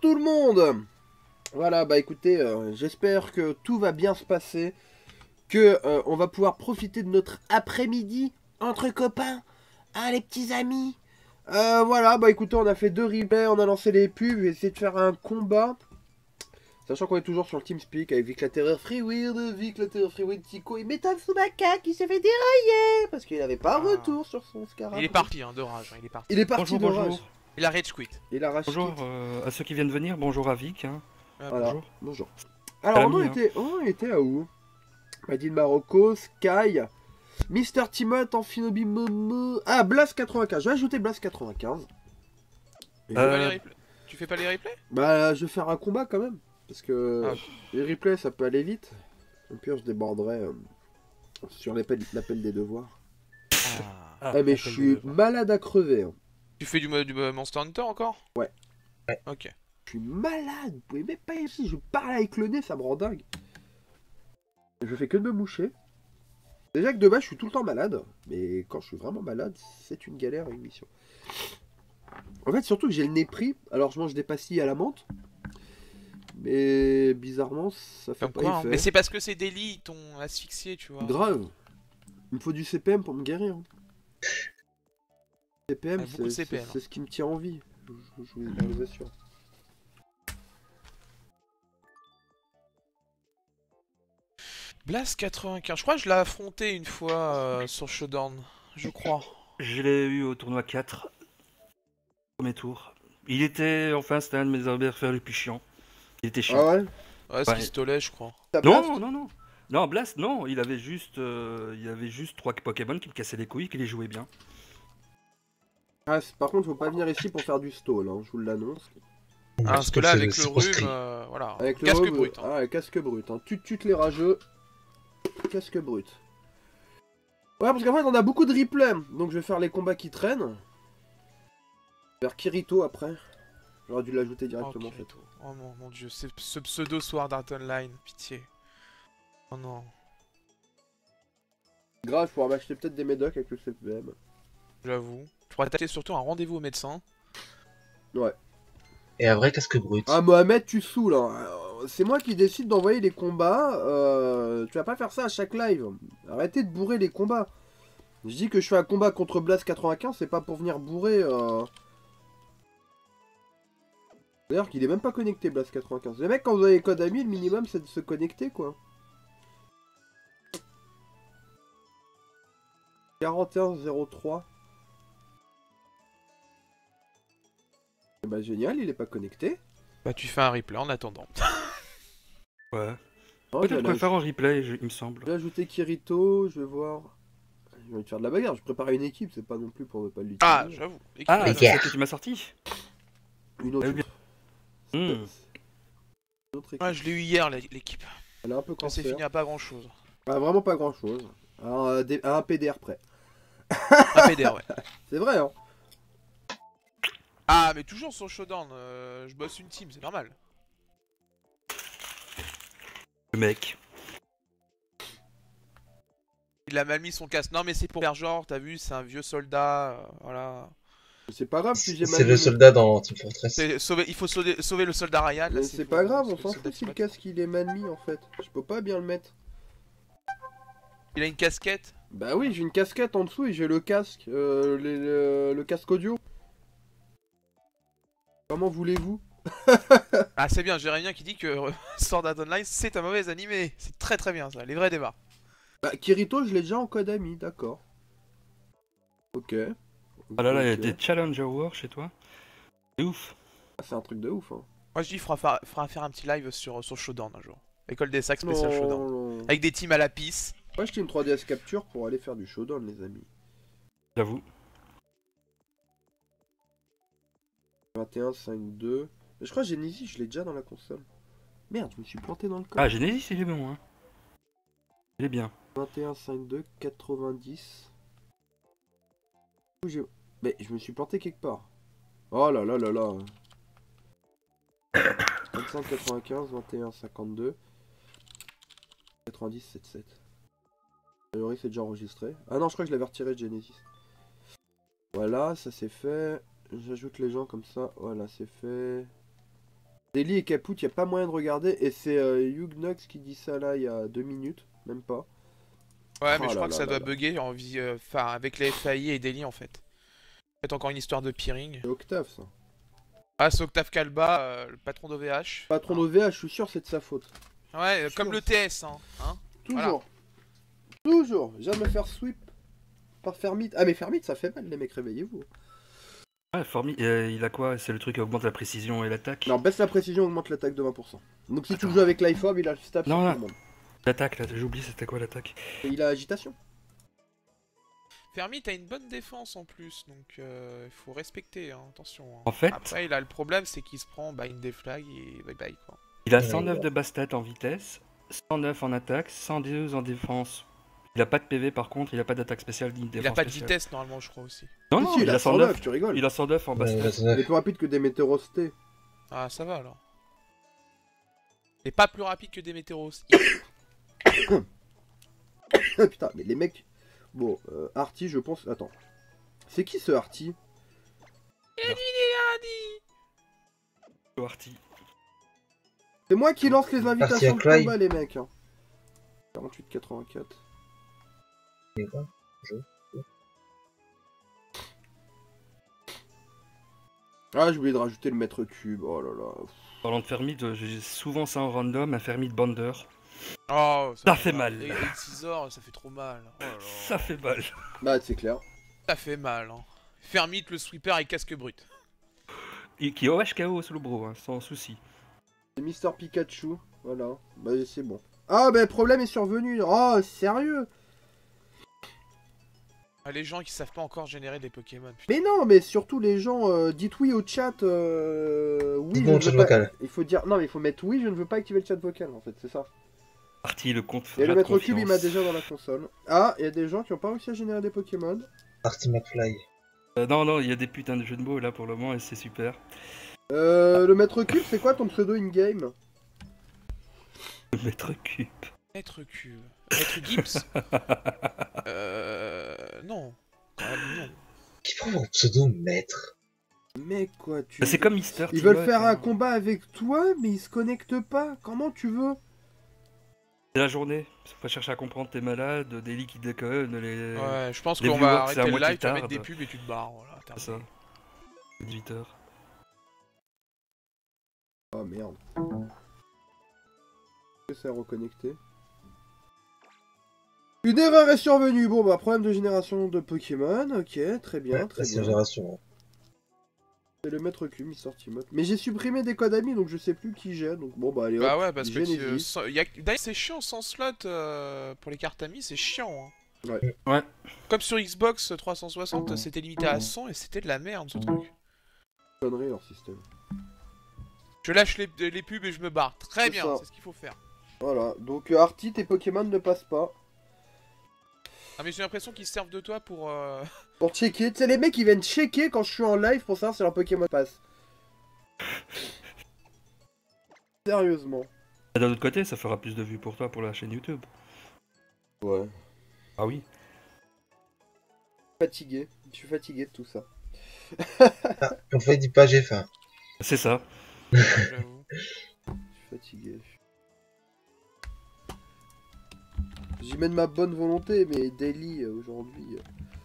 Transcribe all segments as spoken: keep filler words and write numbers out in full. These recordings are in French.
tout le monde. Voilà, bah écoutez, euh, j'espère que tout va bien se passer, que euh, on va pouvoir profiter de notre après-midi entre copains, hein, les petits amis. Euh, voilà, bah écoutez, on a fait deux replays, on a lancé les pubs, j'ai essayé de faire un combat. Sachant qu'on est toujours sur le TeamSpeak avec Vic la Terreur Freeweird, Vic la Terreur Freeweird, Tico et Metatsumaka qui s'est fait dérailler parce qu'il n'avait pas Ah. retour sur son Scarab. Il est parti hein, de rage, hein, il est parti. Il est parti Bonjour, de rage. bonjour. Il a rage quit. Il a rage Bonjour quit. euh, à ceux qui viennent de venir, bonjour à Vic. Hein. Ah, Voilà. Bonjour. Bonjour. Alors, Ami, on, hein. était, on était à où Madine Marocco, Sky, Mister Timot, Amphinobi Momo. Ah, Blast quatre-vingt-quinze. Je vais ajouter Blast quatre-vingt-quinze. Et Tu, fais pas Euh, les replays tu fais pas les replays Bah, je vais faire un combat quand même. Parce que Ah. les replays, ça peut aller vite. Au pire, je déborderai euh, sur l'appel l'appel des devoirs. ah. Ah, Ah, mais appel je de suis devoir. malade à crever. hein. Tu fais du, mo- du euh, Monster Hunter encore? Ouais. Ouais. Ok. Je suis malade. Vous pouvez même pas ici. Je parle avec le nez, ça me rend dingue. Je fais que de me moucher. Déjà que de base, je suis tout le temps malade. Mais quand je suis vraiment malade, c'est une galère, une mission. En fait, surtout que j'ai le nez pris. Alors, je mange des pastilles à la menthe. Mais bizarrement, ça fait Comme pas quoi, hein. effet. Mais c'est parce que ces délits ils t'ont asphyxié, tu vois. Grave. Il me faut du C P M pour me guérir. C P M, Ah, beaucoup de c'est C P M, c'est- c'est ce qui me tient en vie. Je, je- je vous, je vous assure. Blast quatre-vingt-quinze, je crois que je l'ai affronté une fois euh, sur Showdown. Je crois. Je l'ai eu au tournoi quatre, premier tour. Il était, enfin, c'était un de mes adversaires les plus chiants. Il était chiant. Ah ouais Ouais, c'est Ouais. pistolet, je crois. T'as Blast non, non, non. Non, Blast, non, il avait juste, euh, il avait juste trois Pokémon qui me cassaient les couilles, qui les jouaient bien. Ah, c'est- par contre, faut pas venir ici pour faire du stall, hein, je vous l'annonce. Ah, parce que là, c'est- avec le c'est rhume, proscrit. euh, voilà. Avec le Casque rhum, brut. Hein. Ah, le casque brut. Hein. Tut tut les rageux. Casque brut. Ouais, parce qu'en fait, on a beaucoup de replay. Donc, je vais faire les combats qui traînent. Vers Kirito après. J'aurais dû l'ajouter directement, Ok. en fait. Oh mon, mon dieu, c'est ce pseudo Sword Art Online, pitié. Oh non, Grave, je pourrais m'acheter peut-être des médocs avec le C P M. j'avoue. Tu pourrais attaquer surtout un rendez-vous au médecin. Ouais. Et un vrai casque brut. Ah, Mohamed, tu saoules. Hein. Euh, C'est moi qui décide d'envoyer les combats. Euh, tu vas pas faire ça à chaque live. Arrêtez de bourrer les combats. Je dis que je fais un combat contre Blast quatre-vingt-quinze, c'est pas pour venir bourrer. Euh... D'ailleurs, qu'il est même pas connecté, Blast quatre-vingt-quinze. Les mecs, quand vous avez code ami, le minimum c'est de se connecter, quoi. quarante et un zéro trois. Eh bah, génial, il est pas connecté. Bah tu fais un replay en attendant. Ouais. Oh, Peut-être je vais qu'on peut aller le faire en replay, je- il me semble. Je vais ajouter Kirito, je vais voir. Je vais te faire de la bagarre, je prépare une équipe, c'est pas non plus pour ne pas l'utiliser. Ah, j'avoue. Ah, Les c'est gars. celle que tu m'as sorti. Une autre. Ah, bien. C'est Hmm. une autre équipe. Ouais, je l'ai eu hier l'é- l'équipe. Elle est un peu Ça s'est cancer. fini à pas grand chose. Ah, vraiment pas grand chose. À un, à un P D R près. Un P D R, ouais. C'est vrai, hein. Ah, mais toujours sur Showdown, euh, je bosse une team, c'est normal. Le mec. Il a mal mis son casque. Non, mais c'est pour faire genre, t'as vu, c'est un vieux soldat, euh, voilà. C'est pas grave si j'ai mal C'est mis le mon- soldat dans Team Fortress. C'est- sauver- il faut sauver, sauver le soldat Ryan. là, Mais c'est c'est pour- pas grave, c'est on le s'en soldat fout si le Timothy. casque il est mal mis en fait. Je peux pas bien le mettre. Il a une casquette. Bah oui, j'ai une casquette en dessous et j'ai le casque, euh, les- le, le casque audio. Comment voulez-vous? Ah, c'est bien, Jérémien qui dit que euh, Sword Art Online c'est un mauvais animé. C'est très très bien ça, les vrais débats. Bah Kirito, je l'ai déjà en code ami, d'accord. Ok. Ah là là, il y a Ok. des challenges à war chez toi. C'est ouf. Ah, c'est un truc de ouf, hein. Moi je dis, il fera, fa- fera faire un petit live sur, sur Showdown un jour. École des sacs spécial Non, Showdown. non. Avec des teams à la pisse. Moi, j'ai une trois D S capture pour aller faire du showdown, les amis. J'avoue. vingt et un cinq deux. Mais je crois que Genesis, je l'ai déjà dans la console. Merde, je me suis planté dans le code. Ah, Genesis, il est bon, hein. Il est bien. vingt et un cinq deux quatre-vingt-dix. Où j'ai- Mais je me suis planté quelque part. Oh là là là là. vingt-cinq quatre-vingt-quinze, vingt et un cinquante-deux. quatre-vingt-dix soixante-sept. A priori, c'est déjà enregistré. Ah non, je crois que je l'avais retiré de Genesis. Voilà, ça c'est fait. J'ajoute les gens comme ça. Voilà, c'est fait. Deli et Caput, y a pas moyen de regarder. Et c'est euh, Yugnox qui dit ça là il y a deux minutes, même pas. Ouais, mais Oh je là crois que là ça là doit là. bugger en vie, euh, enfin, avec les F A I et Daily en fait. C'est encore une histoire de peering. C'est Octave ça. Ah, c'est Octave Kalba, euh, le patron d'O V H. Patron d'O V H, je suis sûr c'est de sa faute. Ouais, euh, Sûr. comme le T S, hein. hein Toujours. Toujours. Je viens de me faire sweep par Fermit. Ah mais Fermit ça fait mal les mecs, réveillez-vous. Ouais, Formi, euh, il a quoi? C'est le truc qui augmente la précision et l'attaque? Non, baisse la précision, augmente l'attaque de vingt pour cent. Donc si tu Attends. joues avec l'iPhone, il a le stab sur Non, tout non. le monde. L'attaque, là, j'ai oublié c'était quoi l'attaque? Et il a agitation. Fermi, t'as une bonne défense en plus, donc euh, il faut respecter, hein, attention. hein. En fait, Après, il a le problème, c'est qu'il se prend bah, une déflag et bye bye quoi. il a Ouais, cent neuf ouais. de base stat en vitesse, cent neuf en attaque, cent douze en défense. Il a pas de P V par contre, il a pas d'attaque spéciale ni de défense Il a pas de spéciale. vitesse normalement, je crois aussi. Non, Si, non, si, il, a cent neuf. tu rigoles. Il a cent neuf en base Ouais, stat. vingt-neuf. Il est plus rapide que des météorostés. Ah, ça va alors. Et pas plus rapide que des météoros. Putain, mais les mecs. Bon, euh, Arty, je pense. Attends. C'est qui ce Arty? Arty. C'est moi qui lance les invitations de Cry. combat, les mecs. Hein. quarante-huit quatre-vingt-quatre. Et quoi? Ah, j'ai oublié de rajouter le mètre cube. Oh là là. Parlant de Fermid, euh, j'ai souvent ça en random, un Fermid Bander. Oh, Ça fait mal. Et, et Scizor, ça fait trop mal. Oh là là. Ça fait mal. Bah, c'est clair. Ça fait mal. Hein. Fermite, le sweeper et casque brut. Et qui O H K O sous le bro, hein, sans souci. C'est Mister Pikachu. Voilà. Bah, c'est bon. Ah, bah, le problème est survenu. Oh, sérieux? Ah, les gens qui savent pas encore générer des Pokémon. Putain. Mais non, mais surtout les gens, euh, dites oui au chat. Euh, oui, Dites je bon ne au chat veux pas- vocal. Il faut dire non, mais il faut mettre oui, je ne veux pas activer le chat vocal en fait, c'est ça. Arty, le compte Et le fera de maître cube, il m'a confiance. déjà dans la console. Ah, il y a des gens qui ont pas réussi à générer des Pokémon. Arty McFly. Euh, non, non, il y a des putains de jeux de mots là pour le moment et c'est super. Euh, le maître cube, c'est quoi ton pseudo in-game? Le maître cube. Maître cube. Maître Gibbs Euh. Non. Quand même, non. Qui prend mon pseudo maître? Mec, quoi, tu. Bah, c'est comme Mister Ils veulent Timoth, faire hein. un combat avec toi, mais ils se connectent pas. Comment tu veux? C'est la journée. Faut chercher à comprendre, t'es malade, des liquides déconne, les. Ouais, je pense les qu'on viewers, va c'est à arrêter le moi qui live, tu vas mettre tarde. des pubs et tu te barres. Voilà, C'est ça. terminé. dix-huit heures. Oh merde. Est-ce que c'est reconnecté? Une erreur est survenue. Bon, bah, problème de génération de Pokémon. Ok, très bien, Ouais, très c'est bien. la génération. C'est le maître cube, Mister Timoth. Mais j'ai supprimé des codes amis, donc je sais plus qui j'ai. Donc bon, bah allez, Bah hop, ouais, parce que tu, euh, Genesis. sans- y a... D'ailleurs, c'est chiant sans slot euh, pour les cartes amies, c'est chiant. Hein. Ouais. Ouais. Comme sur Xbox trois cent soixante, c'était limité à cent et c'était de la merde ce truc. Connerie leur système. Je lâche les, les pubs et je me barre. Très C'est bien, ça. c'est ce qu'il faut faire. Voilà, donc euh, Arty, tes Pokémon ne passent pas. Ah mais j'ai l'impression qu'ils se servent de toi pour... Euh... Pour checker, tu sais, les mecs ils viennent checker quand je suis en live pour savoir si leur Pokémon passe. Sérieusement. Et d'un autre côté, ça fera plus de vues pour toi pour la chaîne YouTube. Ouais. Ah oui. Fatigué, je suis fatigué de tout ça. Ah, on fait du pas j'ai faim. C'est ça. J'avoue. Je suis fatigué. J'y mets de ma bonne volonté, mais Daily euh, aujourd'hui, euh,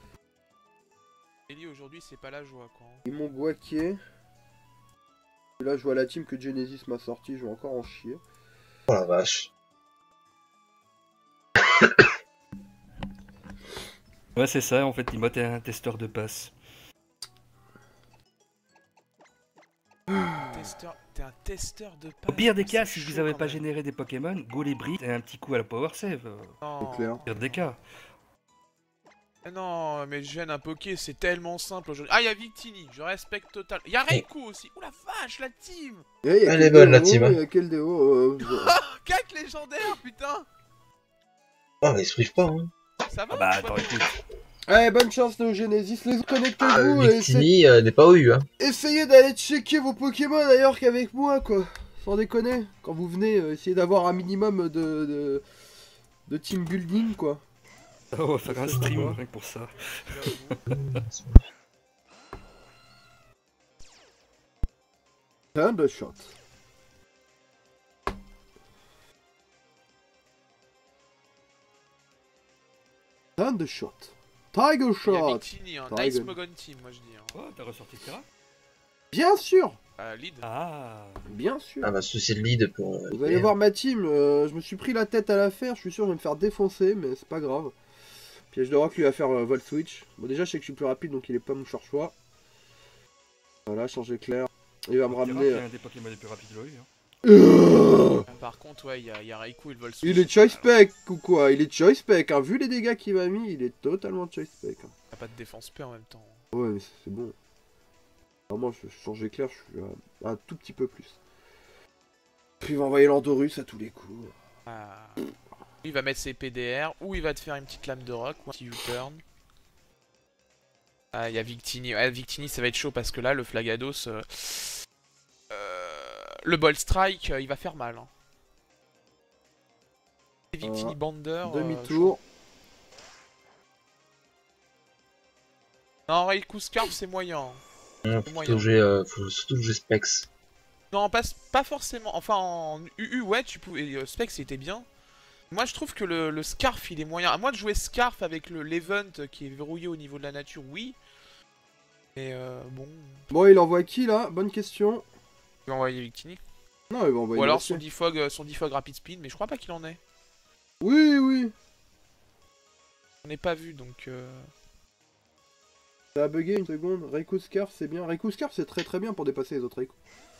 Ellie aujourd'hui c'est pas la joie quoi. ils m'ont guaqué. Et là je vois la team que Genesis m'a sorti, je vais encore en chier. Oh la vache. Ouais, c'est ça. En fait, Timoth est un testeur de passe. Testeur... T'es un testeur de Au passe. pire des c'est cas, si vous chaud, avez quand pas même. généré des Pokémon, go les brides et un petit coup à la power save. euh, Non. C'est clair. Au pire des cas. Eh non, mais je gêne un Poké, c'est tellement simple aujourd'hui. Ah, y'a Victini, je respecte total. Y'a Reiku aussi. Ouh la vache, la team. Eh, y a Elle quel est bonne, la déo, team, hein. y a quel déo, euh, je- Cac légendaire, putain. Oh mais ils se privent pas hein. Ça va Ah bah ou pas attends, écoute. Allez, bonne chance Néo Genesis, les connectez-vous Ah, et essa- Victini euh, n'est pas au U hein. essayez d'aller checker vos Pokémon ailleurs qu'avec moi quoi. Sans déconner, quand vous venez, euh, essayez d'avoir un minimum de, de, de team building quoi. On va faire un C'est stream sympa. rien que pour ça. Thundershot. Thunder Shot. Tiger Il y a Shot. Victini, hein. Tiger. Nice Mogon Team, moi je dis. Hein. Oh, t'as ressorti le Kara? Bien sûr. Euh, lead. Ah. Bien sûr. Ah bah souci de lead pour... euh, Vous allez voir ma team, euh, je me suis pris la tête à la faire, je suis sûr que je vais me faire défoncer, mais c'est pas grave. Piège de rock lui va faire euh, Volt Switch. Bon déjà je sais que je suis plus rapide donc il est pas mon meilleur choix. Voilà, changer clair. Il va me Kara, ramener... c'est un des Pokémon les plus rapides de l'O U. Hein. Euh, Par contre, ouais, il y, a- y a Raikou, il vole Il est choice spec ou quoi? Il est choice spec, hein. Vu les dégâts qu'il m'a mis, il est totalement choice spec. Hein. Il a pas de défense paix en même temps. Ouais mais c'est bon. Vraiment je changer clair, je suis un, un tout petit peu plus. Puis il va envoyer l'Andorus à tous les coups. Ah. Il va mettre ses P D R, ou il va te faire une petite lame de rock, ou un petit U-turn. Ah, il y a Victini. Ouais, Victini, ça va être chaud parce que là, le Flagados. Euh... euh, Le Ball Strike, euh, il va faire mal. Hein. Et Victini Euh, Bander. Demi-tour. Euh, non, Raikou Scarf, c'est moyen. Non, faut, moyen. surtout jouer, euh, faut surtout jouer Specs. Non, pas, pas forcément. Enfin, en U U, ouais, tu pouvais. Euh, Spec, c'était bien. Moi, je trouve que le, le Scarf, il est moyen. À moins de jouer Scarf avec le l'Event qui est verrouillé au niveau de la nature, oui. Mais euh, bon. Bon il envoie qui là? Bonne question. Il va envoyer Victini. Non il va envoyer Ou alors Glacier. son Defog, euh, son Defog Rapid Speed, mais je crois pas qu'il en ait. Oui oui. On n'est pas vu donc. Euh... Ça a bugué une seconde. Raikou Scarf c'est bien. Raikou Scarf c'est très très bien pour dépasser les autres Raikou.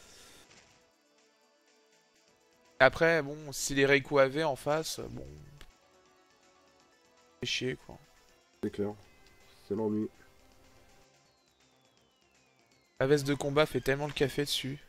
Après, bon, si les Raikou avaient en face, euh, bon. C'est chier quoi. C'est clair. C'est l'ennui. La veste de combat fait tellement le café dessus.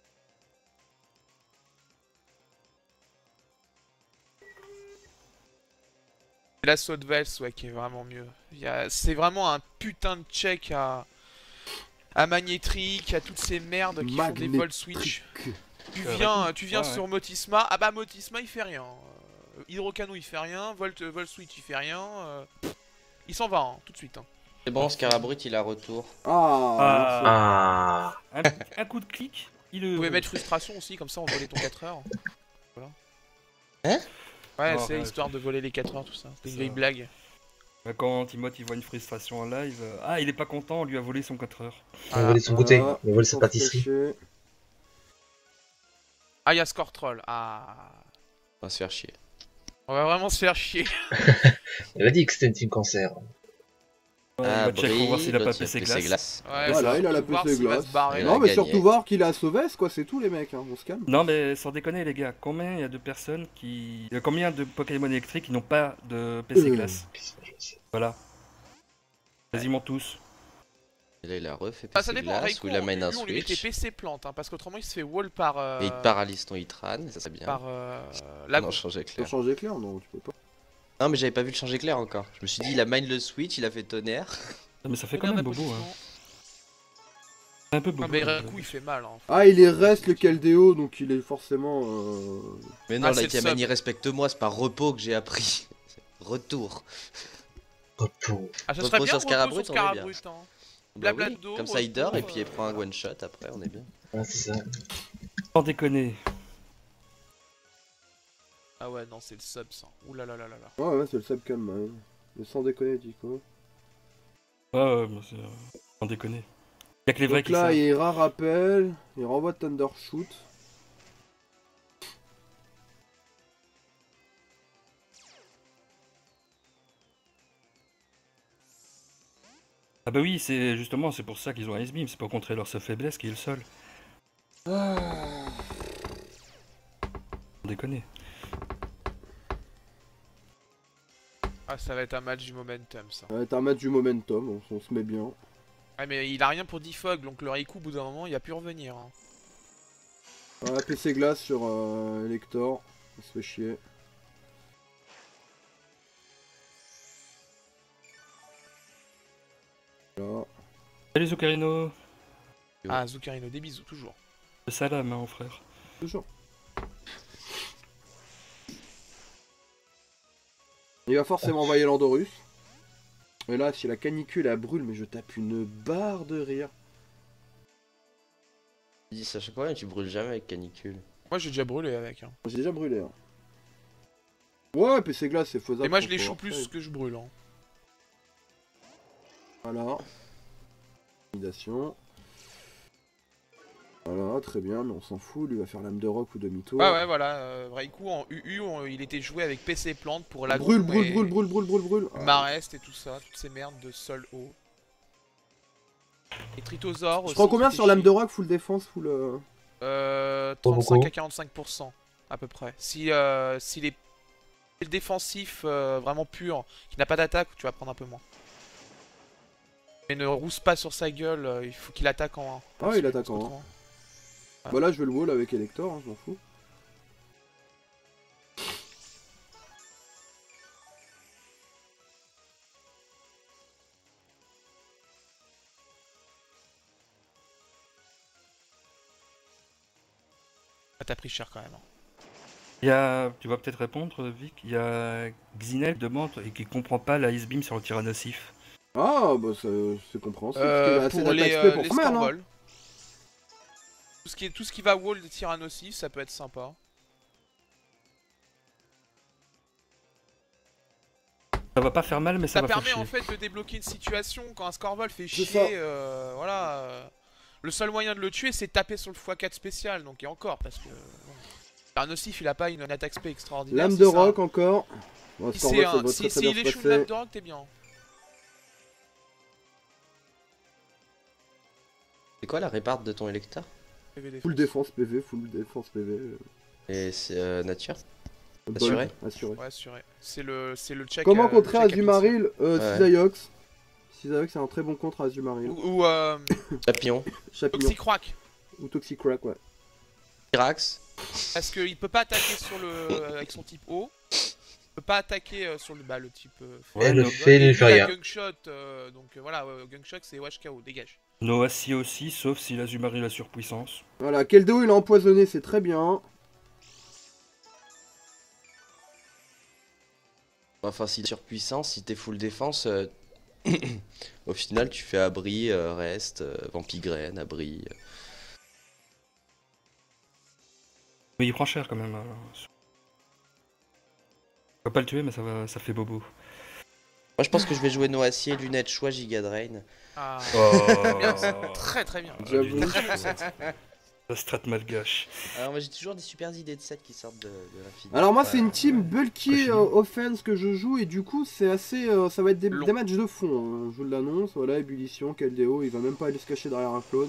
C'est l'assaut de Vels, ouais, qui est vraiment mieux. Il y a... C'est vraiment un putain de check à... à Magnétrique, à toutes ces merdes qui font des vol switch. Tu Euh, viens, Raikou. tu viens Ouais, ouais. sur Motisma, ah bah Motisma il fait rien. Euh, Hydrocano il fait rien, Volt, Volt Switch il fait rien. euh, Il s'en va, hein, tout de suite. Hein. C'est bon, Scarabrut il a retour. Ah, Ah. Ah. Un, un coup de clic, il Vous le. pouvez mettre frustration aussi, comme ça on volait ton quatre heures. Voilà. Hein? Ouais, Oh, c'est ouais, histoire de voler les quatre heures, tout ça. C'est une Ça. vieille blague. Bah, quand Timoth il voit une frustration en live, euh, ah il est pas content, on lui a volé son quatre heures. On va voler son goûter, on va voler sa sans pâtisserie. flécher. Ah, il y a Score Troll. Ah. On va se faire chier. On va vraiment se faire chier. Il a dit que c'était une team cancer. Ouais, Ah, il va check pour voir Brie, s'il a pas l'autre, il P C P glace. glace. Ouais, Voilà, c'est il a la surtout voir P C s'il va glace. se barrer. Il Non a mais gagné. surtout voir qu'il a Sauvès quoi, c'est tout les mecs, hein. On se calme. Non mais sans déconner les gars, combien il y a de personnes qui... Il y a combien de Pokémon électriques qui n'ont pas de P C Euh. glace? Voilà. Quasiment tous. Et là il a refait P Ah, C ça dépend. glace Raikou, ou il a en main un U U, on lui mettait switch. P C plante, hein, parce qu'autrement il se fait wall par. Euh... Et il te paralyse ton Hitran, ça c'est bien. Par. Euh... On La en changeait Pour clair. changer clair, non, tu peux pas. Non mais j'avais pas vu le changer clair encore. Je me suis dit il a mine le switch, il a fait tonnerre. Non, mais ça fait quand Combien même bobo. Hein. d'applaudissements C'est un peu Ah, bobo. mais euh, Raikou il fait mal. Hein. Ah, il est reste le Keldeo, donc il est forcément. Euh... Mais non, Ah, là c'est le Kamen sub. il respecte-moi, c'est par repos que j'ai appris. Retour. Repos. Ah, ça Repos serait bien sur repos Scarabrut, sur on est bien. Scarabrut, hein. Bah Blabla oui, de dos, comme ça il dort repos, et puis il euh, prend un one shot après, on est bien. Ah, c'est ça. Sans déconner. Ah ouais, non, c'est le sub ça. Ouh là là là là là. Ouais, ouais, c'est le subcam, hein. Mais sans déconner, Tico. Ouais, ouais, mais c'est... euh, sans déconner. Y'a que les vrais Donc qui là, savent. il ira rappel, il renvoie Thunder Shoot. Ah bah oui, c'est justement, c'est pour ça qu'ils ont un Ice-Beam, c'est pour contrer leur seule faiblesse qui est le sol. Ah. Sans déconner. Ah, ça va être un match du momentum ça. Ça va être un match du momentum, on, on se met bien. Ah, mais il a rien pour Defog, donc le Raikou, au bout d'un moment, il a pu revenir. Hein. Ah, P C glace sur euh, Elector, on se fait chier. Là. Salut Zuccarino. Ah, Zuccarino, des bisous, toujours. Le salam, hein, mon frère. Toujours. Il va forcément envoyer l'Andorus. Et là, si la canicule elle brûle, mais je tape une barre de rire. Il dit ça à chaque fois, mais tu brûles jamais avec canicule. Moi, j'ai déjà brûlé avec. Hein. J'ai déjà brûlé. Hein. Ouais, P C glace, c'est faisable. Et moi, je pour les choue pouvoir plus faire. que je brûle. Hein. Voilà. Intimidation. Voilà, très bien, mais on s'en fout, lui va faire lame de rock ou demi-tour. Ouais, ouais, voilà. Euh, Raikou en U U, on- il était joué avec P C Plante pour la Brûle, brûle, brûle, brûle, brûle, brûle, brûle. Ah. Marest et tout ça, toutes ces merdes de sol haut. Et Tritosaur Je aussi. prends combien qui sur fait lame chier. de rock, full défense, full... Euh... Euh, Pas trente-cinq beaucoup. à quarante-cinq pour cent à peu près. Si, euh, si les le défensif euh, vraiment pur, qui n'a pas d'attaque, tu vas prendre un peu moins. Mais ne rousse pas sur sa gueule, euh, il faut qu'il attaque en un. Ah, il attaque en un. Bah là, je vais le wall avec Elector, hein, je m'en fous. Ah, t'as pris cher quand même. Hein. Il y a, tu vas peut-être répondre, Vic. Il y a Xinel qui demande et qui comprend pas la Ice Beam sur le Tyrannosif. Ah, bah c'est compréhensible, parce qu'il Euh, a assez pour les, d'attaque euh, spé pour les faire mal, hein. Scorvol. Tout ce qui, est, tout ce qui va wall de Tyrannosif, ça peut être sympa. Ça va pas faire mal, mais ça, Ça va permet faire en chier. fait de débloquer une situation quand un Scorvol fait C'est chier. ça. Euh, voilà. euh, le seul moyen de le tuer, c'est taper sur le fois quatre spécial. Donc, et encore, parce que. Bon, Tyrannosif, il a pas une, une attaque spé extraordinaire. Lame si de ça- rock encore. Bon, Si Scorvol, c'est ça un. doit Si, très, très si bien il se échoue une passer. lame de rock, t'es bien. C'est quoi la répart de ton électeur? P V défense. Full défense P V, full défense P V. euh, Et c'est euh, nature? bol, Assuré Assuré. Ouais, assuré. C'est le, c'est le check. Comment euh, contrer le check Azumarill euh, Ouais. Cisaiox. Cisaiox c'est un très bon contre à Azumarill. habituel. Ou, ou euh, Papillon. Champignon. Toxicroak. Ou Toxicrack, ouais. Pyrax. Parce qu'il peut pas attaquer sur le avec son type haut. Il peut pas attaquer euh, sur le, bah, le type. Euh, Ouais, Et le no- fait, il fait il rien. a Gungshot, euh, donc euh, voilà, euh, Gungshot c'est Wash K O, dégage. Noassi aussi, sauf si l'Azumari a la surpuissance. Voilà, Keldeo il a empoisonné, c'est très bien. Enfin, si t'es surpuissant, si t'es full défense, euh, au final, tu fais abri, euh, reste, euh, vampigraine, abri. euh. Mais il prend cher quand même. hein. On va pas le tuer, mais ça, va, ça fait bobo. Moi, je pense que je vais jouer Noacier, lunettes, choix, Giga Drain. Ah, Oh, bien, c'est très très bien. J'avoue. Très bon set. La strat malgache. Alors, moi, j'ai toujours des super idées de sets qui sortent de, de l'infini. Alors moi Ouais. c'est une team bulky Cochino. euh, offense que je joue et du coup c'est assez... euh, ça va être des, Long. des matchs de fond, hein. Je vous l'annonce, voilà, ébullition, Keldeo, il va même pas aller se cacher derrière un clone.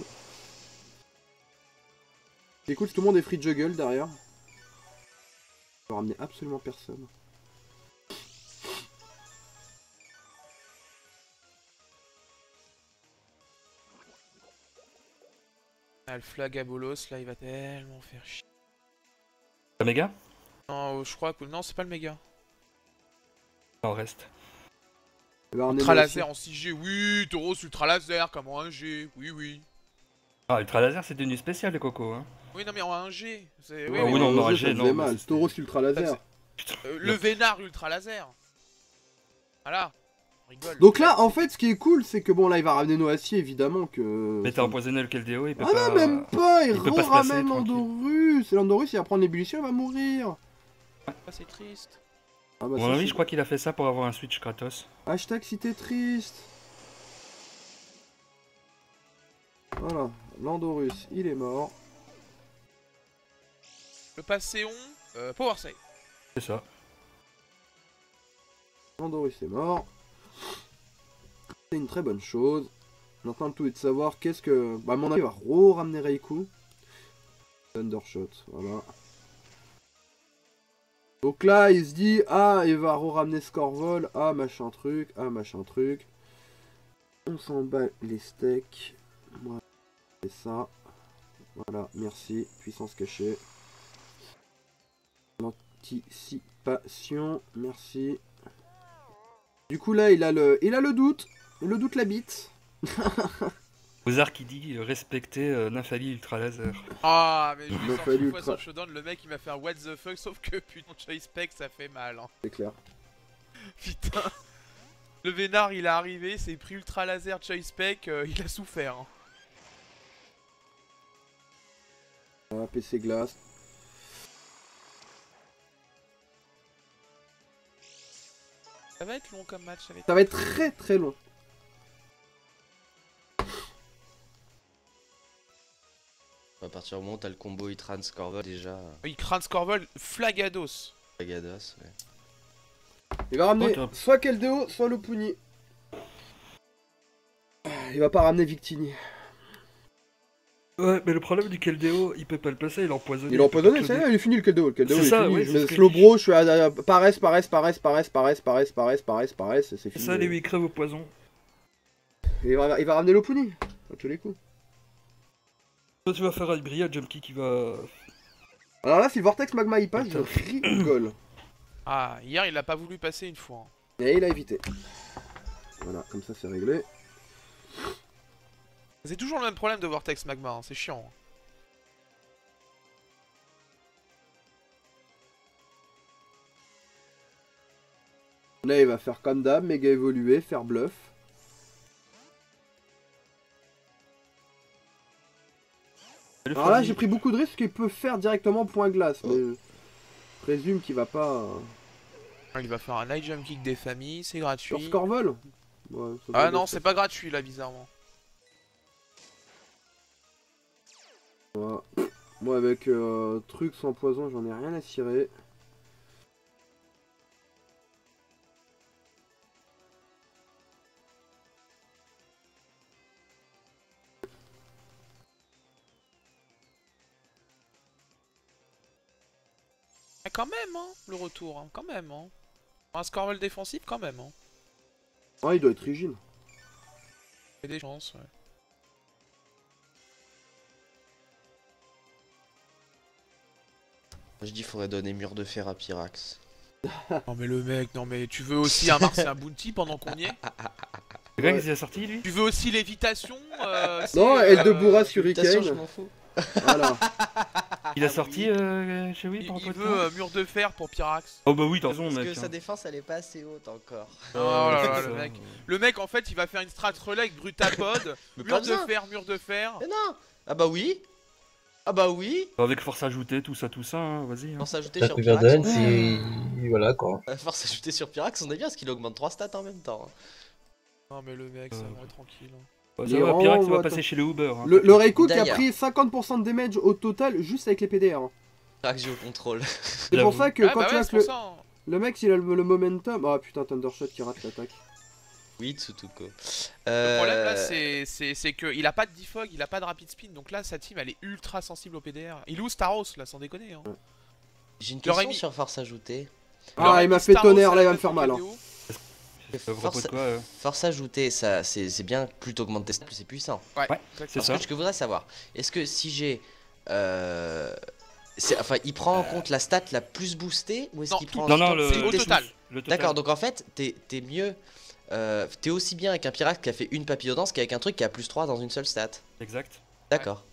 Écoute, tout le monde est free juggle derrière. Je vais ramener absolument personne. Ah, le flag à bolos là il va tellement faire chier. La méga? Non, euh, je crois que. Non, c'est pas le méga. Non, reste. Il va ramener Ultra Noassi. laser en six G, oui, Tauros ultra laser comme en un G, oui, oui. Ah, Ultra Laser, c'est devenu spécial, les cocos. Hein. Oui, non, mais en un G. c'est- Oui, Ah oui, oui, non, Euh, non, jeu, G, ça non, faisait mais mal. c'était- Tauros ultra laser. Euh, le Vénard ultra laser. Voilà. On rigole. Donc là, en fait, ce qui est cool, c'est que bon, là, il va ramener Noassi, évidemment que... Mais t'as empoisonné le Keldeo, il peut Ah pas... non, même pas. Il il peut pas se passer, ramène tranquille. Landorus. Et Landorus, il va prendre l'ébullition, il va mourir. Ah, c'est triste. Ah bah À ça, mon avis, c'est- je crois qu'il a fait ça pour avoir un Switch Kratos. Hashtag si t'es triste. Voilà, Landorus, il est mort. Le Passéon, euh, Power Save. C'est ça. Landorus est mort. C'est une très bonne chose. Maintenant, le tout est de savoir qu'est-ce que... Bah, à mon avis, il va re-ramener Raikou. Thundershot, voilà. Donc là, il se dit, ah, il va re-ramener Scorvol, ah, machin truc, ah, machin truc. On s'en bat les steaks. Moi, c'est ça. Voilà, merci. Puissance cachée. Anticipation, merci. Du coup là, il a le, il a le doute. Le doute l'habite. Ozar qui dit euh, respecter euh, Nymphali Ultra Laser. Ah, mais je Il l'ai m'a sorti fallu une fois ultra- sur Showdown, le mec il m'a fait un what the fuck, sauf que putain, Choice Spec ça fait mal. Hein. C'est clair. Putain. Le Vénard il est arrivé, c'est pris ultra laser Choice Spec, euh, il a souffert. Hein. Voilà, P C glace. Ça va être long comme match, ça va être... Ça va être très très long. À partir du moment où t'as le combo Itran Scorvol, déjà, Oui, Crane Scorvol, Flagados. Flagados, ouais. Il va ramener Oh, top. soit Keldeo, soit Lopuni. Il va pas ramener Victini. Ouais, mais le problème du Keldeo, il peut pas le placer, il est empoisonné. Il est empoisonné, peut pas c'est cloner. il est fini le Keldeo. Le Keldeo C'est il est ça, fini. ouais, je c'est mets ce que Slowbro, je suis à Paresse, Paresse, Paresse, Paresse, Paresse, Paresse, Paresse, Paresse, Paresse, Paresse, c'est C'est fini. ça, les huit crèves au poison. Et il, va, il va ramener Lopuni, à tous les coups. Toi, tu vas faire Ibria, Jumpy qui va. Alors là, si le Vortex Magma il passe, je rigole. Ah, hier il a pas voulu passer une fois. hein. Et il a évité. Voilà, comme ça c'est réglé. C'est toujours le même problème de Vortex Magma, hein, c'est chiant. hein. Là, il va faire comme d'hab, méga évoluer, faire bluff. Alors là, j'ai pris beaucoup de risques qu'il peut faire directement point glace, mais je présume qu'il va pas. Il va faire un night jump kick des familles, c'est Sur gratuit. Scorvol ouais, ça doit Ah être non, ça. c'est pas gratuit là, bizarrement. Voilà. Moi, avec euh, truc sans poison, j'en ai rien à cirer. Ah, quand même, hein, le retour, hein, quand même. Hein. Un Scorvol défensif, quand même. Hein. Ah, il doit être rigide. Il y a des chances, ouais. Je dis faudrait donner mur de fer à Pyrax. Non mais le mec, non mais tu veux aussi un Mars et un Bounty pendant qu'on y est? Le gars, Ouais. il est sorti, lui Tu veux aussi lévitation euh, c'est, Non, elle de euh, Bourras Attention, je Hurricane. m'en fous. Voilà. Il a Ah, sorti oui. euh, chez lui Il, pour un il peu de veut temps euh, mur de fer pour Pyrax. Oh bah oui, t'as raison, Parce mec. que sa hein. défense elle est pas assez haute encore. Oh là là, c'est le ça. mec. Le mec en fait il va faire une strat relais avec Brutapod, Mais mur pas de besoin. fer, mur de fer. Mais non. Ah bah oui. Ah bah oui. Avec force ajoutée, tout ça, tout ça, hein, vas-y. Hein. Force ajoutée La sur River Pyrax. Dance, et voilà quoi. on- Force ajoutée sur Pyrax, on est bien parce qu'il augmente trois stats en même temps. Non mais le mec, ça Euh. va tranquille. hein. Bah, Mais ça va, on Pyrax va va passer attends. chez les Uber. Hein. Le, le Raikou qui a D'ailleurs. pris cinquante pour cent de damage au total juste avec les P D R. Pyrax joue au contrôle. C'est pour J'avoue. ça que Ah quand bah tu ouais, vois c'est que pour le, ça. hein. le mec il a le, le momentum. Ah putain, Thundershot qui rate l'attaque. Oui, Tsutuko. Le problème là Euh, c'est c'est- c'est qu'il a pas de defog, il a pas de rapid spin, donc là sa team elle est ultra sensible au P D R. Il loue Staros là, sans déconner. Hein. J'ai une Le question Rémi- sur force ajoutée. Ah, il m'a fait tonnerre là, il va me faire mal. hein. À propos Force, de quoi euh force ajoutée, ça c'est c'est bien plus t'augmentes tes stats, plus c'est puissant. Ouais, Ouais, exactement. c'est Parce ça. que ce que je voudrais savoir, est-ce que si j'ai. Euh, c'est- enfin, il prend en compte la stat la plus boostée ou est-ce Non, qu'il tout- prend Non, en non, compte le, c'est au toutes les- total. le total. D'accord, donc en fait, t'es t'es mieux. euh, t'es aussi bien avec un Pyrax qui a fait une papillodance qu'avec un truc qui a plus trois dans une seule stat. Exact. D'accord.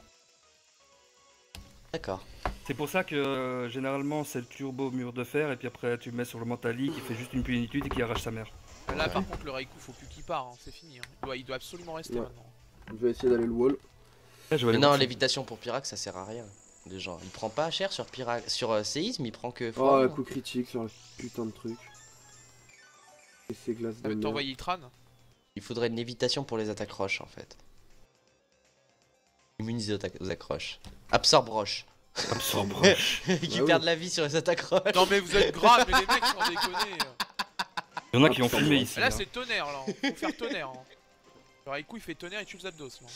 D'accord. C'est pour ça que euh, généralement c'est le turbo mur de fer et puis après tu mets sur le mentali qui fait juste une plénitude et qui arrache sa mère. Là par contre le Raikou faut plus qu'il part, hein, c'est fini. hein. Il, doit, il doit absolument rester Ouais. maintenant. Je vais essayer d'aller le wall. Là, je vais Mais aller non, voir ça. lévitation pour Pyrax ça sert à rien. Déjà, il prend pas cher sur Pyrax, sur euh, séisme, il prend que. Oh, fois le un. coup critique sur le putain de truc. Et ces glaces de Euh, merde. T'envoies Itran. Il faudrait une lévitation pour les attaques roches en fait. Immunisé aux, atta- aux accroches. Absorbe roche. Absorbe roche. qui oui. perdent la vie sur les attaques roches. Non mais vous êtes grave, mais les mecs sans déconner. Il y en a qui ont Absorbe filmé roche. ici. Là hein. c'est tonnerre là, hein. Faut faire tonnerre. Hein. Le Raikou il fait tonnerre et tue le Zapdos là.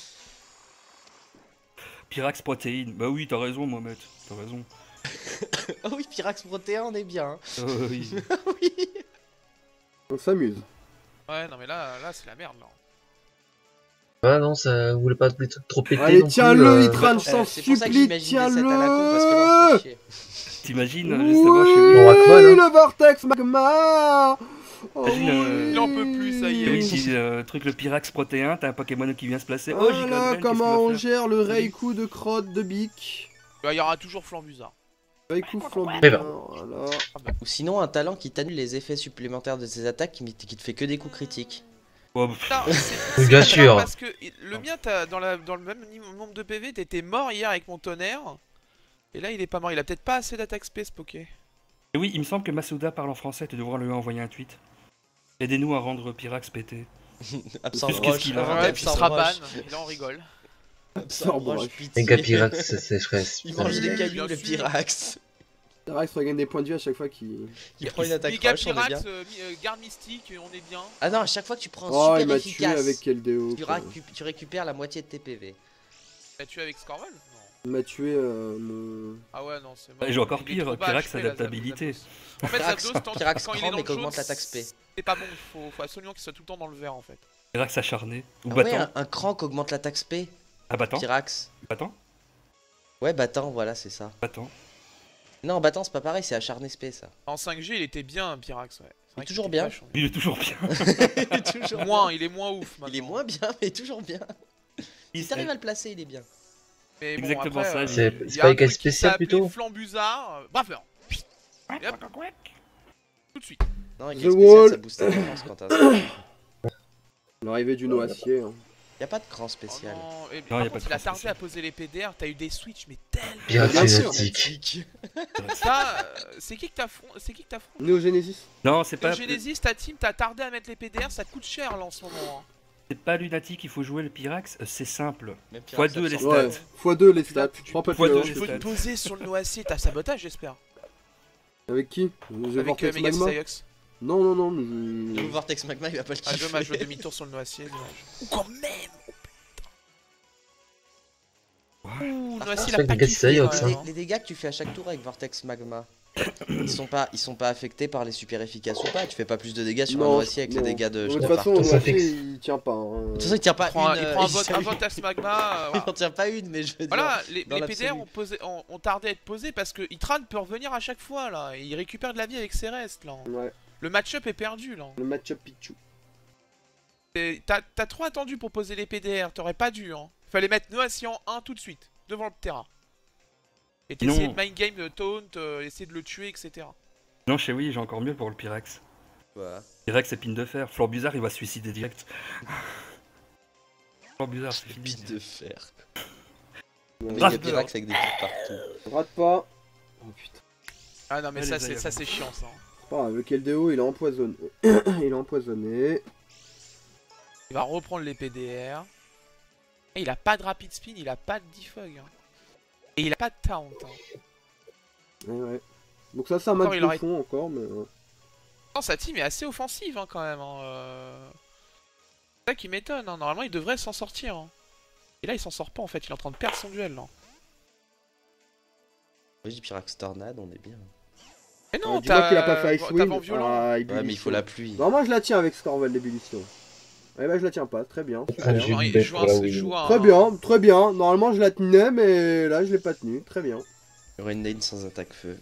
Pyrax protéine. Bah oui, t'as raison, Mohamed. T'as raison. Ah oui, Pyrax protéin, on est bien. hein. Euh, oui. oui. On s'amuse. Ouais non mais là, là c'est la merde là. Ah non, ça vous voulez pas des trucs trop pétés Allez, non tiens-le, plus, euh, Itran, Euh, je t'en c'est pour ça que supplie, j'imagine des sets à la con parce que là on se fait tiens-le. chier. T'imagines, Oui, juste là-bas chez lui. On raccole, hein. le Vortex Magma. Oh, Imagine, euh, Il en peut plus, ça y est. Et oui, si euh, truc le Pyrax protéin, t'as un Pokémon qui vient se placer. Oh, j'ai Voilà comment on gère le Raikou de crotte de Bic. Bah, il y aura toujours Flambuza. Raikou flambant. Eh ben. Voilà. Ou sinon un talent qui t'annule les effets supplémentaires de ses attaques qui, qui te fait que des coups critiques. Non, c'est- c'est Bien pas sûr. grave parce que le mien, t'as- dans, la, dans le même ni- nombre de P V, t'étais mort hier avec mon tonnerre. Et là, il est pas mort. Il a peut-être pas assez d'attaque space, Poké. Et oui, il me semble que Masuda parle en français, tu devras lui envoyer un tweet. Aidez-nous à rendre Pyrax pété. Absorbe Qu'est-ce roche. qu'il a Ouais, puis il Absorbe sera ban. roche. Et là, on rigole. Absorbe. Méga Pyrax sécheresse. Il putain. mange des Bien cailloux, le sûr. Pyrax. Pyrax regagne des points de vie à chaque fois qu'il. Il prend une attaque Méga rush, on est bien. Pyrax, euh, mi- euh, garde mystique, on est bien. Ah non, à chaque fois que tu prends un Oh, il super m'a tué efficace, avec Keldeo. tu, quoi. racu- tu récupères la moitié de tes P V. T'as tué avec Scorval? Non. Il m'a tué euh, mon. Ah ouais, non, c'est mort. Et j'ai encore Il est pire, trop bas Pyrax H P, là, adaptabilité. Zapdos. En fait, Pyrax- Zapdos, tant- Pyrax quand il est crampe dans et le qu'augmente jaune, l'attaque spé. c'est pas bon, faut, faut absolument qu'il soit tout le temps dans le vert en fait. Pyrax acharné. Ou Ah ouais, battant. un, un crank augmente l'attaque spé. Ah, battant. Pyrax. Battant. Ouais, battant, voilà, c'est ça. Battant. Non, battant, c'est pas pareil, c'est acharné spé ça. En cinq G, il était bien, Pyrax, ouais. C'est Il est vrai qu'il toujours était bien. vachement Il est toujours bien. il est toujours Moins, il est moins ouf maintenant. Il est moins bien, mais toujours bien. Il Si t'arrives à le placer, il est bien. Mais bon, Exactement après, ça, euh, j'ai- C'est il y c'est a pas un une case truc qui spéciale s'appelait plutôt. Flambuzard, euh, Braveur. Et hop, tout de suite. Non, avec The les spéciales, Wall. ça booste la défense quand t'as ça. L'arrivée du noacier. Hein. Y a pas de cran Oh spécial. non, et, Non, par y a contre, pas de il a cran tardé spécial. à poser les P D R, t'as eu des switches, mais tellement. Pyrax Bien sûr. lunatique. Ça, euh, c'est qui que t'as front- c'est qui que t'as front- Néo Genesis. Non, c'est Le pas, Genesis, ta team, t'as tardé à mettre les P D R, ça te coûte cher là en ce moment. hein. c'est pas lunatique, il faut jouer le Pyrax, euh, c'est simple. Même Pyrax fois deux les absorbe. Ouais. stats. fois deux les Tu l'as- stats. tu- Je prends pas fois plus deux, haut. les Tu peux stats. te poser sur le noacier, t'as sabotage, j'espère. Avec qui The Avec euh, Vortex Mega Magma. Cyx. Non, non, non. Le Je... Vortex Magma, il va pas le Ah, kiffer. dommage, le demi-tour sur le noacier, dommage. Ou quand même Ouh, le noacier, il c'est a vrai pas que Mega kiffé, Cyx, quand Les, même, hein. les dégâts que tu fais à chaque tour avec Vortex Magma, ils sont pas, ils sont pas affectés par les super efficaces ou pas. Tu fais pas plus de dégâts sur un Non, noacier avec non. les dégâts de. De je toute sais pas. façon, le Ça noacier fixe. il tient pas. Hein. De toute façon, il tient pas Il prend, un- une. il euh, prend un, il- vote- un Vortex Magma. euh, Il voilà. en tient pas une, mais je veux dire. Voilà, les, dans les P D R l'absolu. ont, posé- ont, ont tardé à être posés parce que Itran peut revenir à chaque fois là. Et il récupère de la vie avec ses restes là. Ouais. Le match-up est perdu là. Le match-up Pichu. Et T'as t'as trop attendu pour poser les P D R, t'aurais pas dû. Hein. Fallait mettre Noacier en un tout de suite, devant le terrain. Et t'essayais Non. de mind game, de taunt, euh, essayer de le tuer, et cetera. Non, chez oui, j'ai encore mieux pour le Pyrax. Voilà. Pyrax, c'est pine de fer. Flambuzard, il va se suicider direct. Flambuzard, c'est fini. Bite de fer. Ouais. Méga Raspeur. Pyrax avec des pics partout. Rate pas. Oh putain. Ah non mais Allez, ça ça y c'est est. ça c'est chiant ça. C'est pas grave, le Keldeo il est empoisonné. il est empoisonné. Il va reprendre les P D R. Et il a pas de rapid spin, il a pas de defog. Hein. Et il a pas de taunt. Hein. Ouais, ouais. Donc ça c'est un Encore, match il de aurait- fond encore, mais... euh, Non, sa team est assez offensive hein, quand même. Hein. euh. C'est ça qui m'étonne. Hein. Normalement il devrait s'en sortir. Hein. Et là il s'en sort pas en fait, il est en train de perdre son duel là. Vas-y, Pyrax Tornade, on est bien. Mais non, Ah, dis-moi t'as qu'il a pas fait Ice t'as Wind. vent violent. Ah, Ouais, mais il faut ébullition. la pluie. Normalement je la tiens avec Scorval l'ébullition. Ouais bah je la tiens pas, très bien. Ah, super. j'ai Non, une il bête joue pour un- la il Wii U. joue un- Très bien, très bien. Normalement je la tenais mais là je l'ai pas tenue, très bien. Il y aurait une lane sans attaque feu.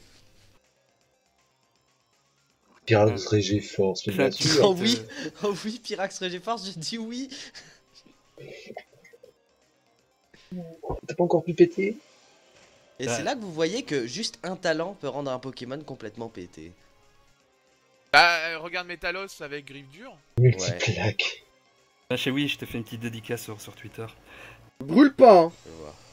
Pyrax Régé Force, bien Fais-tu, sûr. Oh euh, oui, oh oui, Pyrax Régé Force, je dis oui. T'as pas encore pu péter? Et Ouais. c'est là que vous voyez que juste un talent peut rendre un Pokémon complètement pété. Bah euh, regarde Metalos avec griffe dure. Multiplaque. Ah, chez oui, je t'ai fait une petite dédicace sur, sur Twitter. Brûle pas hein. Je vais voir.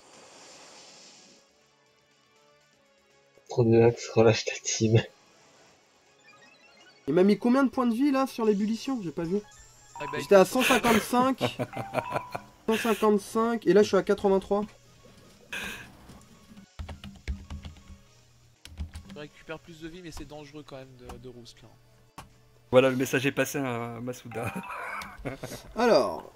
Trop de axe, relâche ta team. Il m'a mis combien de points de vie là sur l'ébullition? J'ai pas vu. Eh ben, J'étais à cent cinquante-cinq. cent cinquante-cinq et là je suis à quatre-vingt-trois. il récupère plus de vie mais c'est dangereux quand même de, de Rousk là. Voilà, le message est passé à Masuda. Alors,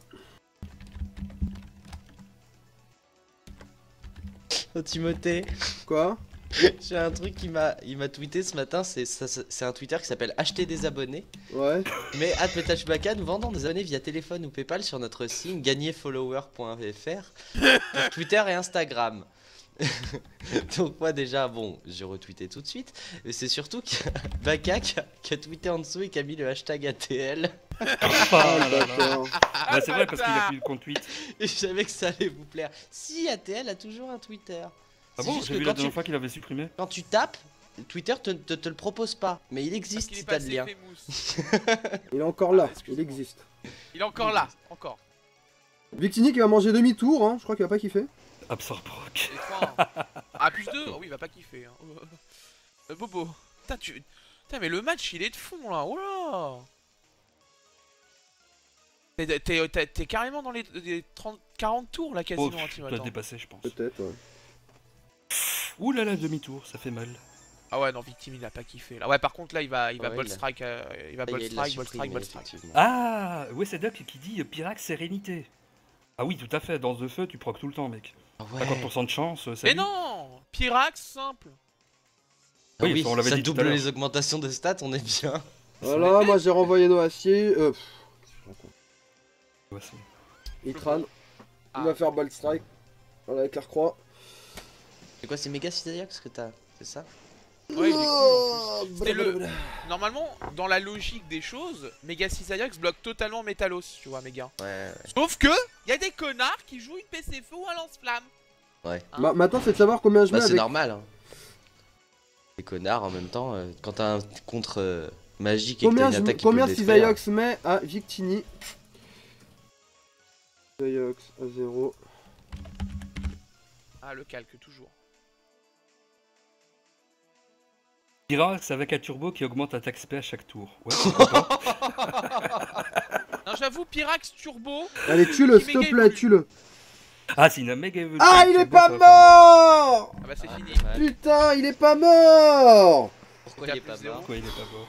Oh Timothée, quoi? j'ai un truc qui m'a il m'a tweeté ce matin, c'est ça- ça- c'est un Twitter qui s'appelle acheter des abonnés. Ouais. Mais Atmetachbaka, nous vendons des abonnés via téléphone ou PayPal sur notre site gagnerfollower point f r pour Twitter et Instagram. Donc moi déjà, bon, j'ai retweeté tout de suite, mais c'est surtout qu'il y a Baka qui a, qui a tweeté en dessous et qui a mis le hashtag A T L. Ah, d'accord. Ah, c'est vrai, parce qu'il a plus le compte tweet. Et je savais que ça allait vous plaire. Si, A T L a toujours un Twitter. Ah C'est bon, juste j'ai que vu quand la dernière tu, fois qu'il avait supprimé. quand tu tapes, Twitter te, te, te le propose pas, mais il Parce existe qu'il est si t'as passé le lien. famous. Il est encore là, Ah, il excuse-moi. existe. Il est encore là, encore. Victini qui va manger demi-tour, hein. Je crois qu'il va pas kiffer. Absorb proc. Et trois, hein. Ah plus deux. Oh oui il va pas kiffer. Hein. Euh, Bobo. Putain tu... Putain mais le match il est de fond là. Oh là. T'es- T'es t'es- t'es carrément dans les, les trente quarante tours là Oh, quasiment, tu hein, dois Timothy. dépasser, je pense. Peut-être, ouais. Ouh là là, demi-tour, ça fait mal. Ah ouais, non, Victime il a pas kiffé là. Ouais, par contre là il va, il va Ouais, Bolt il a- Strike, euh, il va Ça y Bolt est, il l'a Strike, Bolt Strike, supprimé, Bolt Strike. effectivement. Ah, ouais, c'est Duck qui dit euh, Pyrax Sérénité. Ah oui, tout à fait, danse de feu, tu procs tout le temps, mec. Ah ouais. cinquante pour cent de chance, euh, Mais salut. non, Pyrax simple. Ah Oui, oui, ça, on l'avait ça dit tout à double l'heure. les augmentations de stats, on est bien. Voilà, moi j'ai renvoyé nos aciers. Euh, pff, qu'est-ce que je raconte. Ouais, c'est- Itran, il Ah. va faire Bolt Strike. Voilà, avec la croix. C'est quoi, c'est méga Cisaillux que t'as? C'est ça? Ouais, il est cool, en plus. C'était le- blablabla. Normalement, dans la logique des choses, Mega Cisaillux bloque totalement Métalos, tu vois, Mega. Ouais, ouais. Sauf que, y a des connards qui jouent une P C F ou un lance-flamme. Ouais. Hein. Ma- Maintenant, c'est de savoir combien je Bah mets c'est avec. normal, hein. Les connards en même temps, euh, quand t'as un contre euh, magique et que t'as Combien, une je- attaque qui combien peut le détruire. Cisaillux met à Victini? Cisaillux à zéro. Ah, le calque, toujours. Pyrax avec un turbo qui augmente attaque spé à chaque tour. Ouais, pourquoi pas. Non, j'avoue, Pyrax Turbo. Allez, tue-le, Qui s'il te méga plaît, évolue. tue-le. Ah, c'est une méga évolution. Ah, il est turbo, pas ça va faire mal. mort! Ah bah, c'est Ah, fini. dommage. Putain, il est pas mort! Pourquoi T'as il est plus pas zéro. mort? Pourquoi il est pas mort?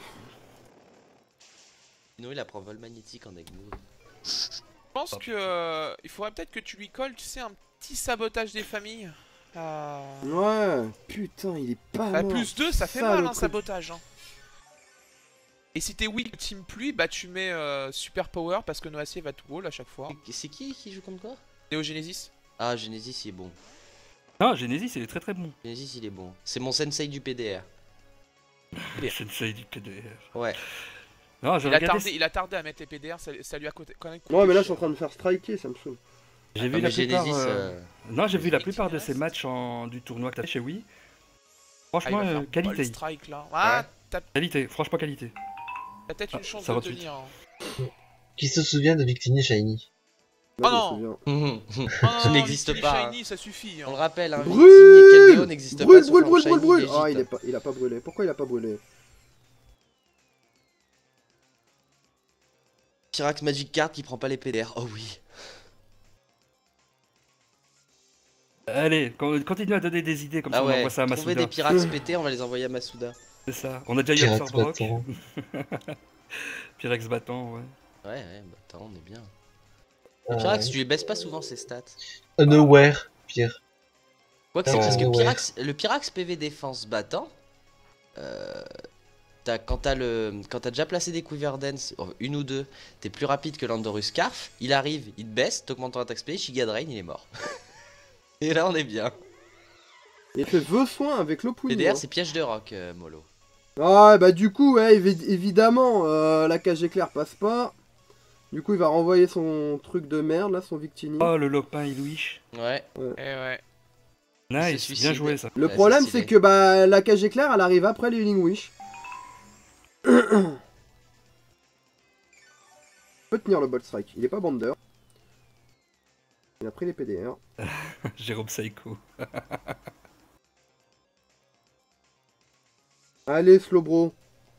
Sinon il apprend vol magnétique en egg move. Je pense que euh, il faudrait peut-être que tu lui colles, tu sais, un petit sabotage des familles. Ah. Ouais, putain, il est pas Bah, mort. plus deux, ça fait Ça, mal, le un truc. sabotage. Hein. Et si t'es weak team pluie, bah tu mets euh, super power parce que Noacier va tout wall à chaque fois. Et C'est qui qui joue contre quoi? Néogenesis. Ah, Genesis il est bon. Non, Genesis, il est très très bon. Genesis il est bon. C'est mon sensei du P D R. Le sensei du P D R. Ouais. Non, j'ai Il a, regardé. tardé, il a tardé à mettre les P D R, ça, ça lui a coûté, quand même coûté Ouais, mais là, je suis cher. en train de faire striker, ça me saoule. J'ai Ah, vu la mais plupart. Genesis, euh, euh, Non, j'ai vu la Et plupart de Tigres. ces matchs en... du tournoi que t'as fait chez Wii. Ah, il Franchement, va euh, faire qualité. Bolt Strike là. Ah, t'as Qualité, franchement qualité. t'as peut-être une Ah, chance ça de va tout de tenir. Hein. Qui se souvient de Victini Shiny? Oh je me non. souviens. Oh, Ça non, n'existe Victini pas, hein. Shiny, ça suffit. On Hein. le rappelle, hein, Brûle Victini et Keldeo n'existent Brûle, pas brûle, sauf en brûle, Shiny brûle, brûle! Legit. Ah, il, est pas, il a pas brûlé. Pourquoi il a pas brûlé? Pyrax Magic Card qui prend pas les P D R. Oh oui. Allez, con- continue à donner des idées comme ça Ah on ouais, envoie ça à trouver Masuda. des Pyrax pétés, on va les envoyer à Masuda. C'est ça. On a déjà eu Pyrax Absorb Rock. battant. Pyrex battant, ouais. Ouais, ouais, bah attends, on est bien. Euh, Pyrax, tu lui baisses pas souvent ses stats. Unaware, pire. Quoi que c'est Oh, parce que ouais. Pyrax, le Pyrax P V défense battant, euh, t'as- quand t'as le, quand t'as déjà placé des Quiver Dance, oh, une ou deux, t'es plus rapide que Landorus Scarf, il arrive, il te baisse, t'augmentes ton attaque spé, Shiga Drain, il est mort. Et là on est bien. Il fait vœux soins avec P l'Opuni. D R c'est piège de rock, euh, Molo. Ah, bah du coup, ouais, évi- évidemment, euh, la cage éclair passe pas. Du coup, il va renvoyer son truc de merde, là, son Victini. Oh, le Lopin Ilouish. Ouais. Eh ouais. se Nice, bien suicide. joué ça. Le Ouais, problème, c'est stylé. c'est que bah, la cage éclair, elle arrive après les Healing Wish. Il peut tenir le Bolt Strike, il est pas Bander. Il a pris les P D R. Jérôme Psycho. Allez, Slowbro.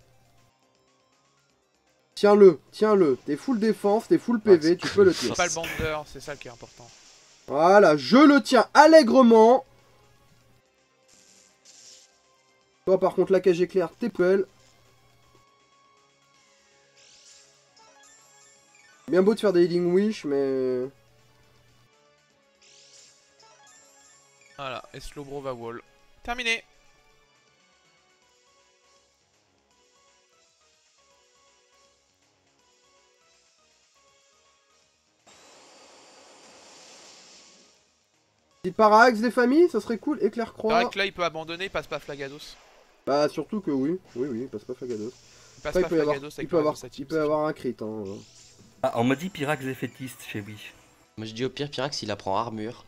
Tiens-le, tiens-le. T'es full défense, t'es full P V, tu peux le C'est tenir. pas le bander, c'est ça qui est important. Voilà, je le tiens allègrement. Toi, par contre, la cage éclair, t'es pelle. Bien beau de faire des Healing Wish, mais... Voilà, et Slowbro va wall. Terminé. Petite parax des familles, ça serait cool. Éclair C'est croix. vrai que là il peut abandonner, il passe pas Flagados. Bah, surtout que oui. Oui, oui, il passe pas Flagados. Il passe Après, il pas peut y avoir, Flagados il avec peut le avoir, reste de sa il team, peut c'est avoir un crit. Hein. Ah, on m'a dit Pyrax défaitiste chez Wii. Moi je dis au pire Pyrax il apprend armure.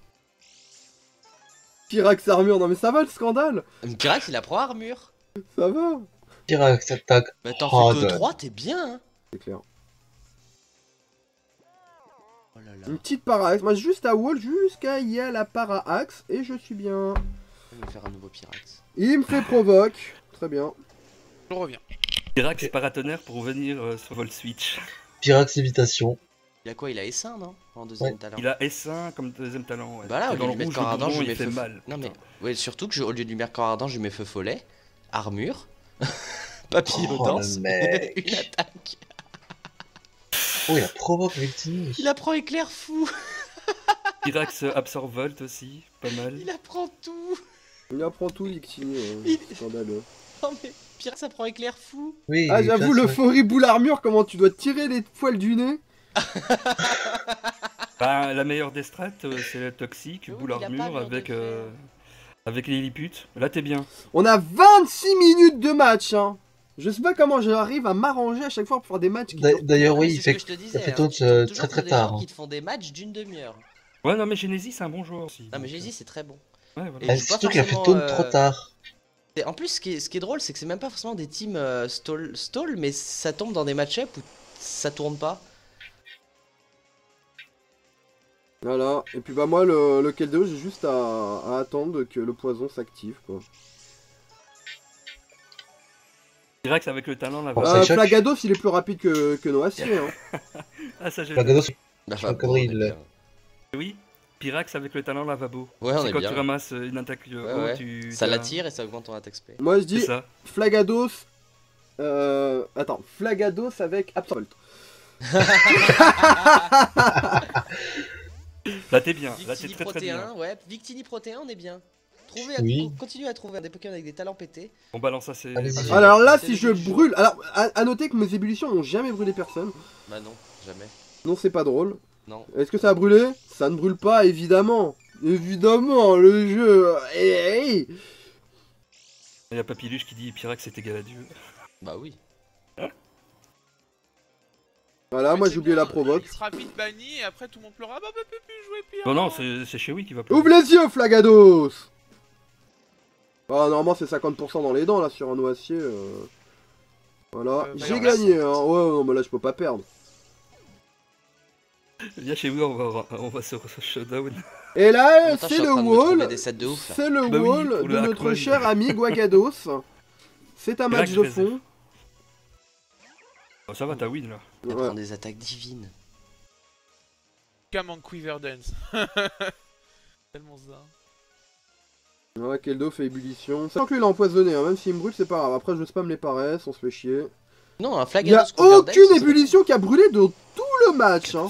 Pyrax armure, non mais ça va le scandale. Euh, Pyrax il apprend armure. Ça va. Pyrax attaque. Mais t'en Oh, fais que de- trois, t'es bien hein. C'est clair. Oh là là. Une petite parax. Moi, juste à wall, jusqu'à y a la para-axe. Et je suis bien. On va faire un nouveau Pyrax. Il me fait provoque. Très bien. Je reviens. Pyrax paratonnerre pour venir euh, sur Vol Switch. Pyrax lévitation. Il a quoi? Il a S un, non? En deuxième Ouais. talent. Il a S un comme deuxième talent. Ouais. Bah là, au Et lieu dans de le lui mettre rouge, corps le ardent, je bourbon, lui mets il fait feu. mal. Non mais, putain. ouais, surtout que je- au lieu de lui mettre corps ardent, je lui mets feu follet, armure, papillon Oh, danse, le mec. une attaque. Oh, il a provoque Victini. Il apprend éclair fou, Pyrax absorbe Volt aussi, pas mal. il apprend tout. Il apprend tout, Victini. Hein. Il- Scandaleux. Non mais, pire, ça prend éclair fou. Oui, Ah, il j'avoue, place, le ouais. Faury boule armure, comment tu dois tirer les poils du nez. Bah, la meilleure des strats, euh, c'est la toxique, Oui, boule il a pas armure mur de avec, fer. euh, avec les lilliputes. Là, t'es bien. On a vingt-six minutes de match, hein. Je sais pas comment j'arrive à m'arranger à chaque fois pour faire des matchs qui D'a- durent- D'ailleurs, oui, C'est il ce fait, que je te disais, ça fait hein, tout tu euh, tombes toujours très très sur des tard. gens hein. qui te font des matchs d'une demi-heure. Ouais, non, mais Genesis, c'est un bon joueur aussi. Non mais donc, j'ai dit, c'est très bon. euh, ouais, voilà. Et Ah, je suis pas surtout qu'il a fait forcément, tout euh, trop tard. Et en plus, ce qui est, ce qui est drôle, c'est que c'est même pas forcément des teams euh, stall, stall, mais ça tombe dans des match-up où ça tourne pas. Voilà. Et puis bah moi, le, le Keldeo, j'ai juste à, à attendre que le poison s'active, quoi. Pyrax avec le talent, là, Bon, va. ça Euh, choque. Flagados, il est plus rapide que, que Noacier, hein. Ah, ça, j'ai. Flagados, Bah, Je crois qu'il- on est bien. Oui, Pyrax avec le talent lavabo. Ouais, on C'est est quand bien. tu ramasses euh, une attaque euh, Ouais, haut, ouais. tu. Ça t'as- l'attire et ça augmente ton attaque spé. Moi, je C'est dis ça. Flagados. Euh. Attends, Flagados avec Absorbolt. Là, t'es bien. Là, t'es Victini très très bien. Protéin, ouais. Victini Protéin, on est bien. Trouvez, Oui. co- continuez à trouver des Pokémon avec des talents pétés. On balance ça, c'est. Allez-y. Ah, Alors là, C'est si le je jeu. brûle. Alors, à, à noter que mes ébullitions n'ont jamais brûlé personne. Bah non, jamais. Non, c'est pas drôle. Non. Est-ce que ça a brûlé? Ça ne brûle pas, évidemment. Évidemment, le jeu. Hey, hey. Il y a Papilluche qui dit Pyrax est égal à Dieu. Bah oui. Voilà, Mais moi c'est j'ai oublié bien, la provoque. Il sera vite banni et après tout le monde pleura. Bah, bah, peut plus jouer pire. Non, non, c'est c'est chez Oui qui va plus. Ouvre les yeux, Flagados. Ah, normalement, c'est cinquante pour cent dans les dents, là, sur un noacier. euh. Voilà. Euh, J'ai Vaillant gagné, hein. Ouais, non, mais là, je peux pas perdre. Viens chez Oui, on va, on va sur ce showdown. Et En là, même temps, je c'est suis le en train de me trouver wall. des sets de ouf, là. C'est le Bah oui, wall pour de le notre Hackman. cher ami Guagados. C'est un match Relax, de réserve. fond. Oh, ça va, t'as win là. On Ouais. prend des attaques divines. Cam en Quiver Dance. Tellement ça. Ouais, Keldo fait ébullition. Sachant que lui, il a empoisonné, hein. Même s'il me brûle, c'est pas grave. Après, je spam les paresses, on se fait chier. Non, un Il y a Flagados Quiver Dance, aucune c'est- ébullition qui a brûlé de tout le match, hein.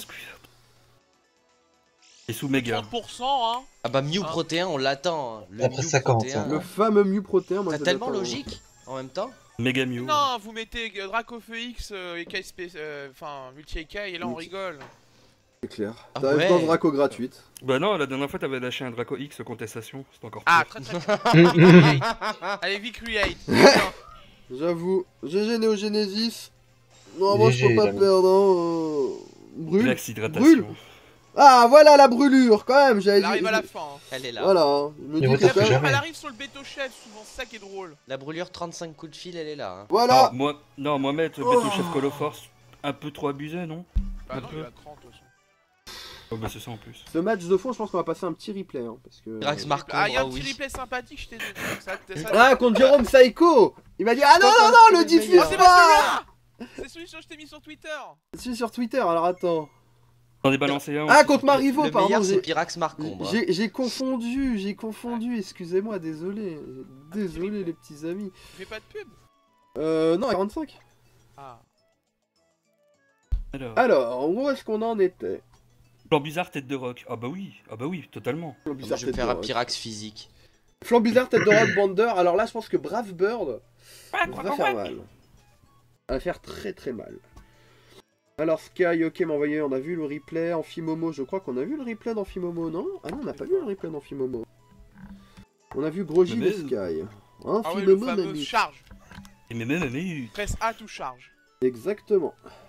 Et sous méga. trente pour cent, hein. Ah bah Mew Ah. Protéin, on l'attend. hein. Le Après Mew cinquante, Protéin, hein. Le hein. fameux Mew Protéin, moi C'est je tellement l'attends. logique en même temps. Méga Mew. Non, vous mettez euh, Dracofeu X euh, et K S P, euh, enfin multi-Ekai et là on Multi- rigole. C'est clair. Ah T'arrives ouais. dans Draco gratuite. Bah non, la dernière fois t'avais lâché un Draco X contestation, c'était encore Ah, pire. très très bien. Recreate. Allez, vite create. Putain. J'avoue. G G Néo-Genesis. Normalement, je G G, peux pas j'avoue. perdre, hein. euh, Brûle. Relax hydratation. Brûle. Ah, voilà la brûlure, quand même. J'avais Elle dit. arrive à la fin. hein. Elle est là. Voilà. hein. Je me Et dis vous que tapez quand même- jamais. Elle arrive sur le Beto Chef, souvent c'est ça qui est drôle. La brûlure trente-cinq coups de fil, elle est là. hein. Voilà. Ah, moi, non, moi mettre Oh. Beto Chef Call of Force un peu trop abusé, non? Bah Un non, peu. il a trente de toute façon. Oh bah c'est ça en plus. Ce match de fond, je pense qu'on va passer un petit replay. Hein, parce que... Drax Marc Ah, y'a un ah petit oui. replay sympathique, je t'ai dit. Ça, ça, Ah, contre Jérôme Psycho. Il m'a dit ah non, Pas non, contre non, le le diffuse meilleur. c'est pas. pas celui-là. C'est celui que je t'ai mis sur Twitter. Je suis sur Twitter, alors attends. J'en ai balancé un. Ah, aussi. contre Marivaux, Le pardon. meilleur, c'est j'ai- Pyrax Marcombre. hein. J'ai j'ai confondu, j'ai confondu, excusez-moi, désolé. Désolé, les petits amis. Tu fais pas de pub. Euh, non, quarante-cinq. Ah. Alors, Alors, où est-ce qu'on en était? Plan bizarre, tête de rock. Ah bah oui, ah bah oui, totalement. Moi, Flambizarre, je vais tête faire de un rock. Pyrax physique. Flambizarre, tête de rock, Bander. Alors là, je pense que Brave Bird va faire mal. Va faire très très mal. Alors Sky, ok, m'a envoyé, on a vu le replay. Amphimomo, je crois qu'on a vu le replay d'Amphimomo, non? Ah non, on n'a pas vu le replay d'Amphimomo. On a vu Grosjean Mais- et Sky. Ah ouais, le Amphimomo, fameux mamie. charge. Et mais même, mais. Presse A tout charge. Exactement.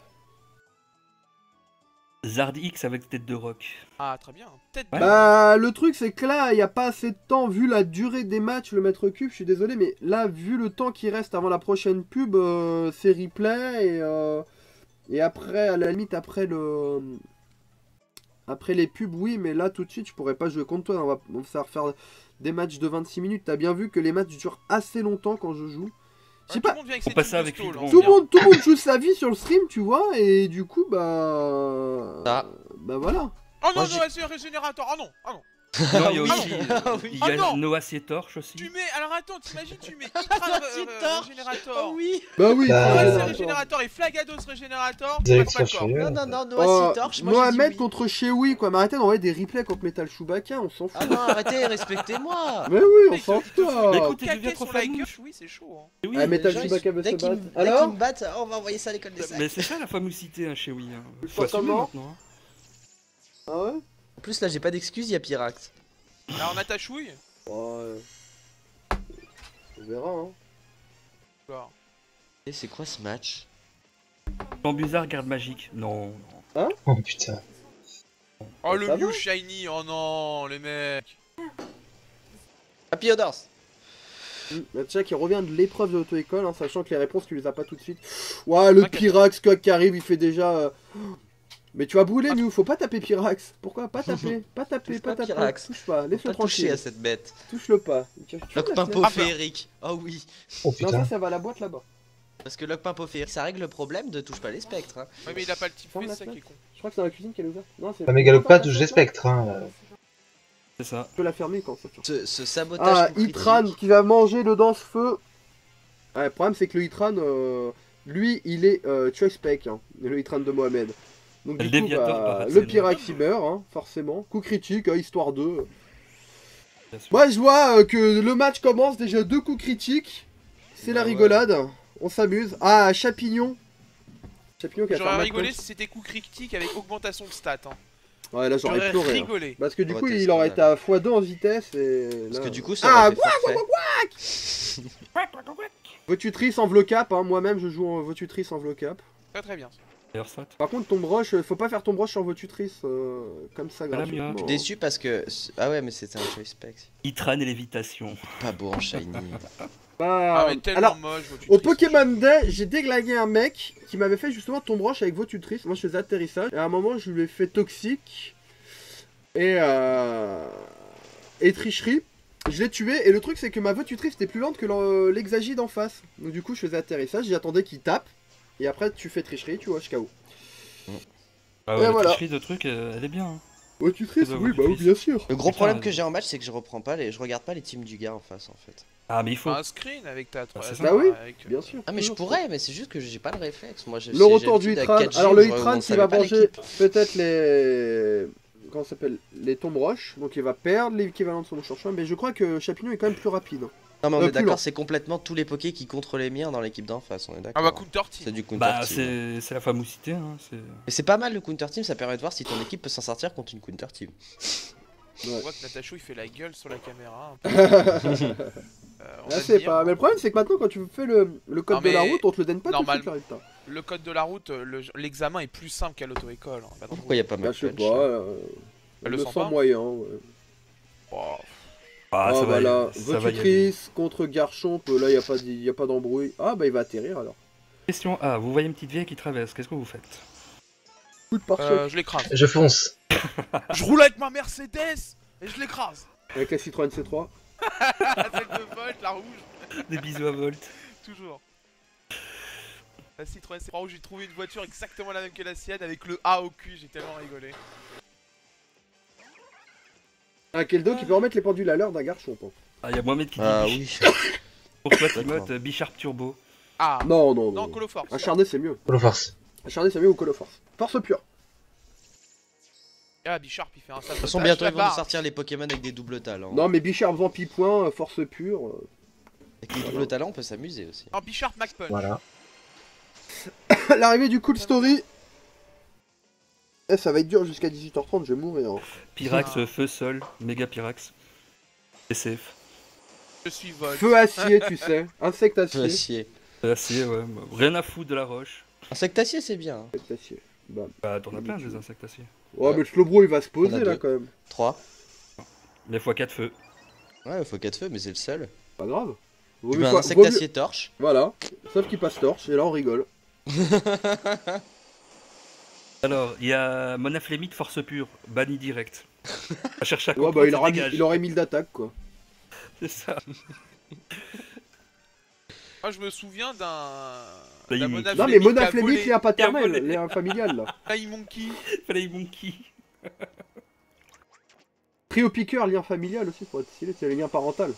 Zard X avec tête de rock. Ah, très bien. Tête Ouais. de- Bah, le truc, c'est que là, il n'y a pas assez de temps, vu la durée des matchs, le mètre cube, je suis désolé, mais là, vu le temps qui reste avant la prochaine pub, euh, c'est replay, et, euh, et après, à la limite, après le... Après les pubs, oui, mais là, tout de suite, je pourrais pas jouer contre toi, on va, on va faire des matchs de vingt-six minutes, t'as bien vu que les matchs durent assez longtemps quand je joue, Je sais Tout pas. le monde vient avec On ses passe types ça de avec stall, Hydron. hein. Tout le monde, tout le monde joue sa vie sur le stream, tu vois, et du coup, bah. Ça. Bah voilà. Oh non, Moi, non, j'ai- c'est un régénérateur. Ah non, ah non. Non, il y a oui. aussi Ah euh, oui. il y Ah a non. Noah Torche aussi. Tu mets. Alors attends, t'imagines, tu mets Itran Ah, euh, c'est euh, torche. régénérateur. Oh oui. Bah oui, Bah, c'est Ouais, euh, c'est régénérateur. régénérateur et Flagados régénérateur. Vous allez passe pas le corps. chercher. Non, non, non, Noah Oh, Torche, moi j'ai dit Mohamed oui. contre Chewie, quoi. Mais arrêtez d'envoyer des replays contre Metal Chewbacca, on s'en fout. Ah non, arrêtez, respectez-moi. Mais oui, on Mec, s'en il te fout. fout Mais ah. écoute, tu deviens Caquer trop sur la fameux. gueule, oui, c'est chaud. Hein. Oui, Ah, mais, Metal Les gens, ils- Chewbacca veut dès se qu'ils battre. me- dès Alors qu'ils me battent, oh, on va envoyer ça à l'école des sacs. mais c'est ça la famosité hein, chez Wii. Hein. Je Faut sens assumer comment maintenant. Hein. Ah ouais En plus, là, j'ai pas d'excuses, il y a Pyrax. Alors on a ta chouille. Oh, ouais. On verra, hein. Alors. Et c'est quoi ce match? Bambuzard garde magique. Non, non. Oh putain. Oh le ça Mew va Shiny, oh non, les mecs. Happy Odors. Mm. Bah, tiens, qui revient de l'épreuve de l'auto-école, hein, sachant que les réponses, tu les as pas tout de suite. Ouah, le T'inquiète. Pyrax quoi, qui arrive, il fait déjà. euh, Mais tu vas brûler, nous, faut pas taper Pyrax. Pourquoi Pas taper, pas taper, Touche pas pas taper. Pyrax. Touche pas, Faut laisse-le pas toucher tranquille. à cette bête. Touche-le pas. Tu- tu fous la Lockpin fenêtre. Ah, féerique. Oh oui. Oh Non, putain. ça, ça va à la boîte là-bas. Parce que Lockpin féerique, ça règle le problème de touche pas les spectres. Hein. Ouais mais il a pas le type Ferme fait, la c'est ça qui est fenêtre. con. Je crois que c'est dans la cuisine qu'elle est ouverte. Non, c'est. Ah, mais galope pas, touche des spectres. Hein. C'est ça. Je peux la fermer quand ça. Ce, ce sabotage. Ah, coup critique. Itran qui va manger le danse-feu. Ouais, le problème, c'est que le Itran, euh, lui, il est euh, choice spec, hein, le Itran de Mohamed. Donc, Le du coup, Déviator bah, par le Axel. Pyrax il meurt, hein, forcément. Coup critique, hein, histoire de. Bien sûr. Moi, je vois euh, que le match commence déjà deux coups critiques. C'est la Bah ouais. rigolade. On s'amuse. Ah, Chapignon. Chapignon qui a fait un J'aurais match rigolé contre- si c'était coup critique avec augmentation de stats. Hein. Ouais, là, j'aurais J'aurais pleuré. hein. rigolé. Parce que du Ouais, coup, t'es il aurait été scandale. à fois deux en vitesse et. Parce là- que du coup, ça Ah, aurait fait forfait. Votutrice en Vlocap, hein. Moi-même, je joue en Votutrice en Vlocap. Très très bien. D'ailleurs, soit. Par contre, ton broche, euh, faut pas faire ton broche sur Votutrice euh, comme ça Voilà, gratuitement. bien. Déçu parce que. Ah ouais, mais c'était un choice spec. Itran et lévitation. Pas beau en shiny. Bah, Ah mais tellement alors, moche. vois-tu, au triste. Pokémon Day, j'ai déglingué un mec qui m'avait fait justement ton broche avec Votutrice. Moi, je faisais atterrissage. Et à un moment, je lui ai fait toxique et euh... et tricherie. Je l'ai tué et le truc c'est que ma Votutrice était plus lente que l'en- l'Hexagide en face. Donc du coup, je faisais atterrissage, j'attendais qu'il tape. Et après, tu fais tricherie, tu vois, je K O. Ah Et ouais, la voilà. tricherie de truc, euh, elle est bien. Hein. Votutrice, Bah, oui, bah oui, Votutrice. bien sûr. Le gros Putain, problème euh, que j'ai en match, c'est que je reprends pas les. Je regarde pas les teams du gars en face en fait. Ah, mais il faut. Enfin, un screen avec ta. Bah, c'est ça. Bah oui, avec, euh, Bien sûr. Ah mais je toujours. pourrais, mais c'est juste que j'ai pas le réflexe. Moi, je Le j'ai retour du l'habitude avec Hitran. quatre G, Alors le j'aurais- Hitran on qui savait va pas manger l'équipe. peut-être les... Comment ça s'appelle Les tombes roches. Donc il va perdre l'équivalent de son Chorchoin. Mais je crois que Chapignon est quand même plus rapide. Non mais on Euh, est plus lent. d'accord, c'est complètement tous les pokés qui contre les miens dans l'équipe d'en face, on est Ah d'accord. bah hein. counter C'est team. du counter Bah, team. c'est c'est la famosité. Hein. c'est- Et c'est pas mal le counter team, ça permet de voir si ton équipe peut s'en sortir contre une counter team. On voit que Natacho il fait la gueule sur la caméra. Un peu. Euh, on Là va c'est dire, pas. Mais le problème c'est que maintenant quand tu fais le, le code Non, de la mais route, on te le donne pas normal- tout de suite, le résultat. Le code de la route, euh, le- l'examen est plus simple qu'à l'auto-école. hein, pas dans le Pourquoi y a pas Bah, mal je sais punch, pas. hein. euh, Elle je le me sent sens pas moyen. Ouais. Oh, Ah, Ah, ça va voilà. y- ça va y aller. Votutrice contre Garchomp. Là y a pas, d- y a pas d'embrouille. Ah bah il va atterrir alors. Question A, vous voyez une petite vieille qui traverse, qu'est-ce que vous faites? Coup de pare-choc euh, je l'écrase. Je fonce. Je roule avec ma Mercedes et je l'écrase. avec la Citroën C trois. Celle de Volt, la rouge, Des bisous à Volt. toujours. La Citroën C trois rouge, j'ai trouvé une voiture exactement la même que la sienne avec le A au cul, j'ai tellement rigolé. Un Keldo qui peut remettre les pendules à l'heure d'un Garchomp. hein. Ah, il y a Mohamed qui dit Ah Bish- oui. pour toi, D'accord. Timoth, euh, Bicharp Turbo. Ah Non non non. non, Call of Force. Acharné c'est mieux. Pour le force. Acharné c'est mieux ou Call of Force. Force pure. Ah, Bicharp il fait un De toute façon, bientôt ils vont nous sortir les Pokémon avec des doubles talents. Non mais Bichard Vampipoint, force pure. euh. Avec les doubles talents, on peut s'amuser aussi. Non, Bicharp McPunch. Voilà. L'arrivée du Cool Story. Eh, ça va être dur jusqu'à dix-huit heures trente, je vais mourir. hein. Pyrax, Ah. euh, Feu Sol, Méga Pyrax. S F. Je suis Volt. Feu acier, tu sais. Insecte acier. Acier. Euh, Acier, ouais. Rien à foutre de la roche. Insectacier, c'est bien. hein. Insecte acier. Bam. Bah, t'en as plein des insectes acier. Oh, mais le Slowbro il va se On a poser là deux. quand même. trois. Mais fois quatre feux. Ouais, il faut quatre feux, mais c'est le seul. Pas grave. Vaut Tu mieux mets un pas- insecte vaut mieux- acier torche. Voilà. Sauf qu'il passe torche et là on rigole. Alors, il y a Monaflémite Force Pure, banni direct. À chercher à Ouais, comprendre, bah il ça aurait, mis, dégage. il aurait mille d'attaque quoi. C'est ça. Moi, je me souviens d'un. Flying d'un Monkey. Mona Non mais Fleming Mona qui a Fleming, volé. lien paternel, volé. lien familial là. Flying Monkey. Flying Monkey. Trio piqueur, lien familial aussi, faut être stylé, c'est les liens parental.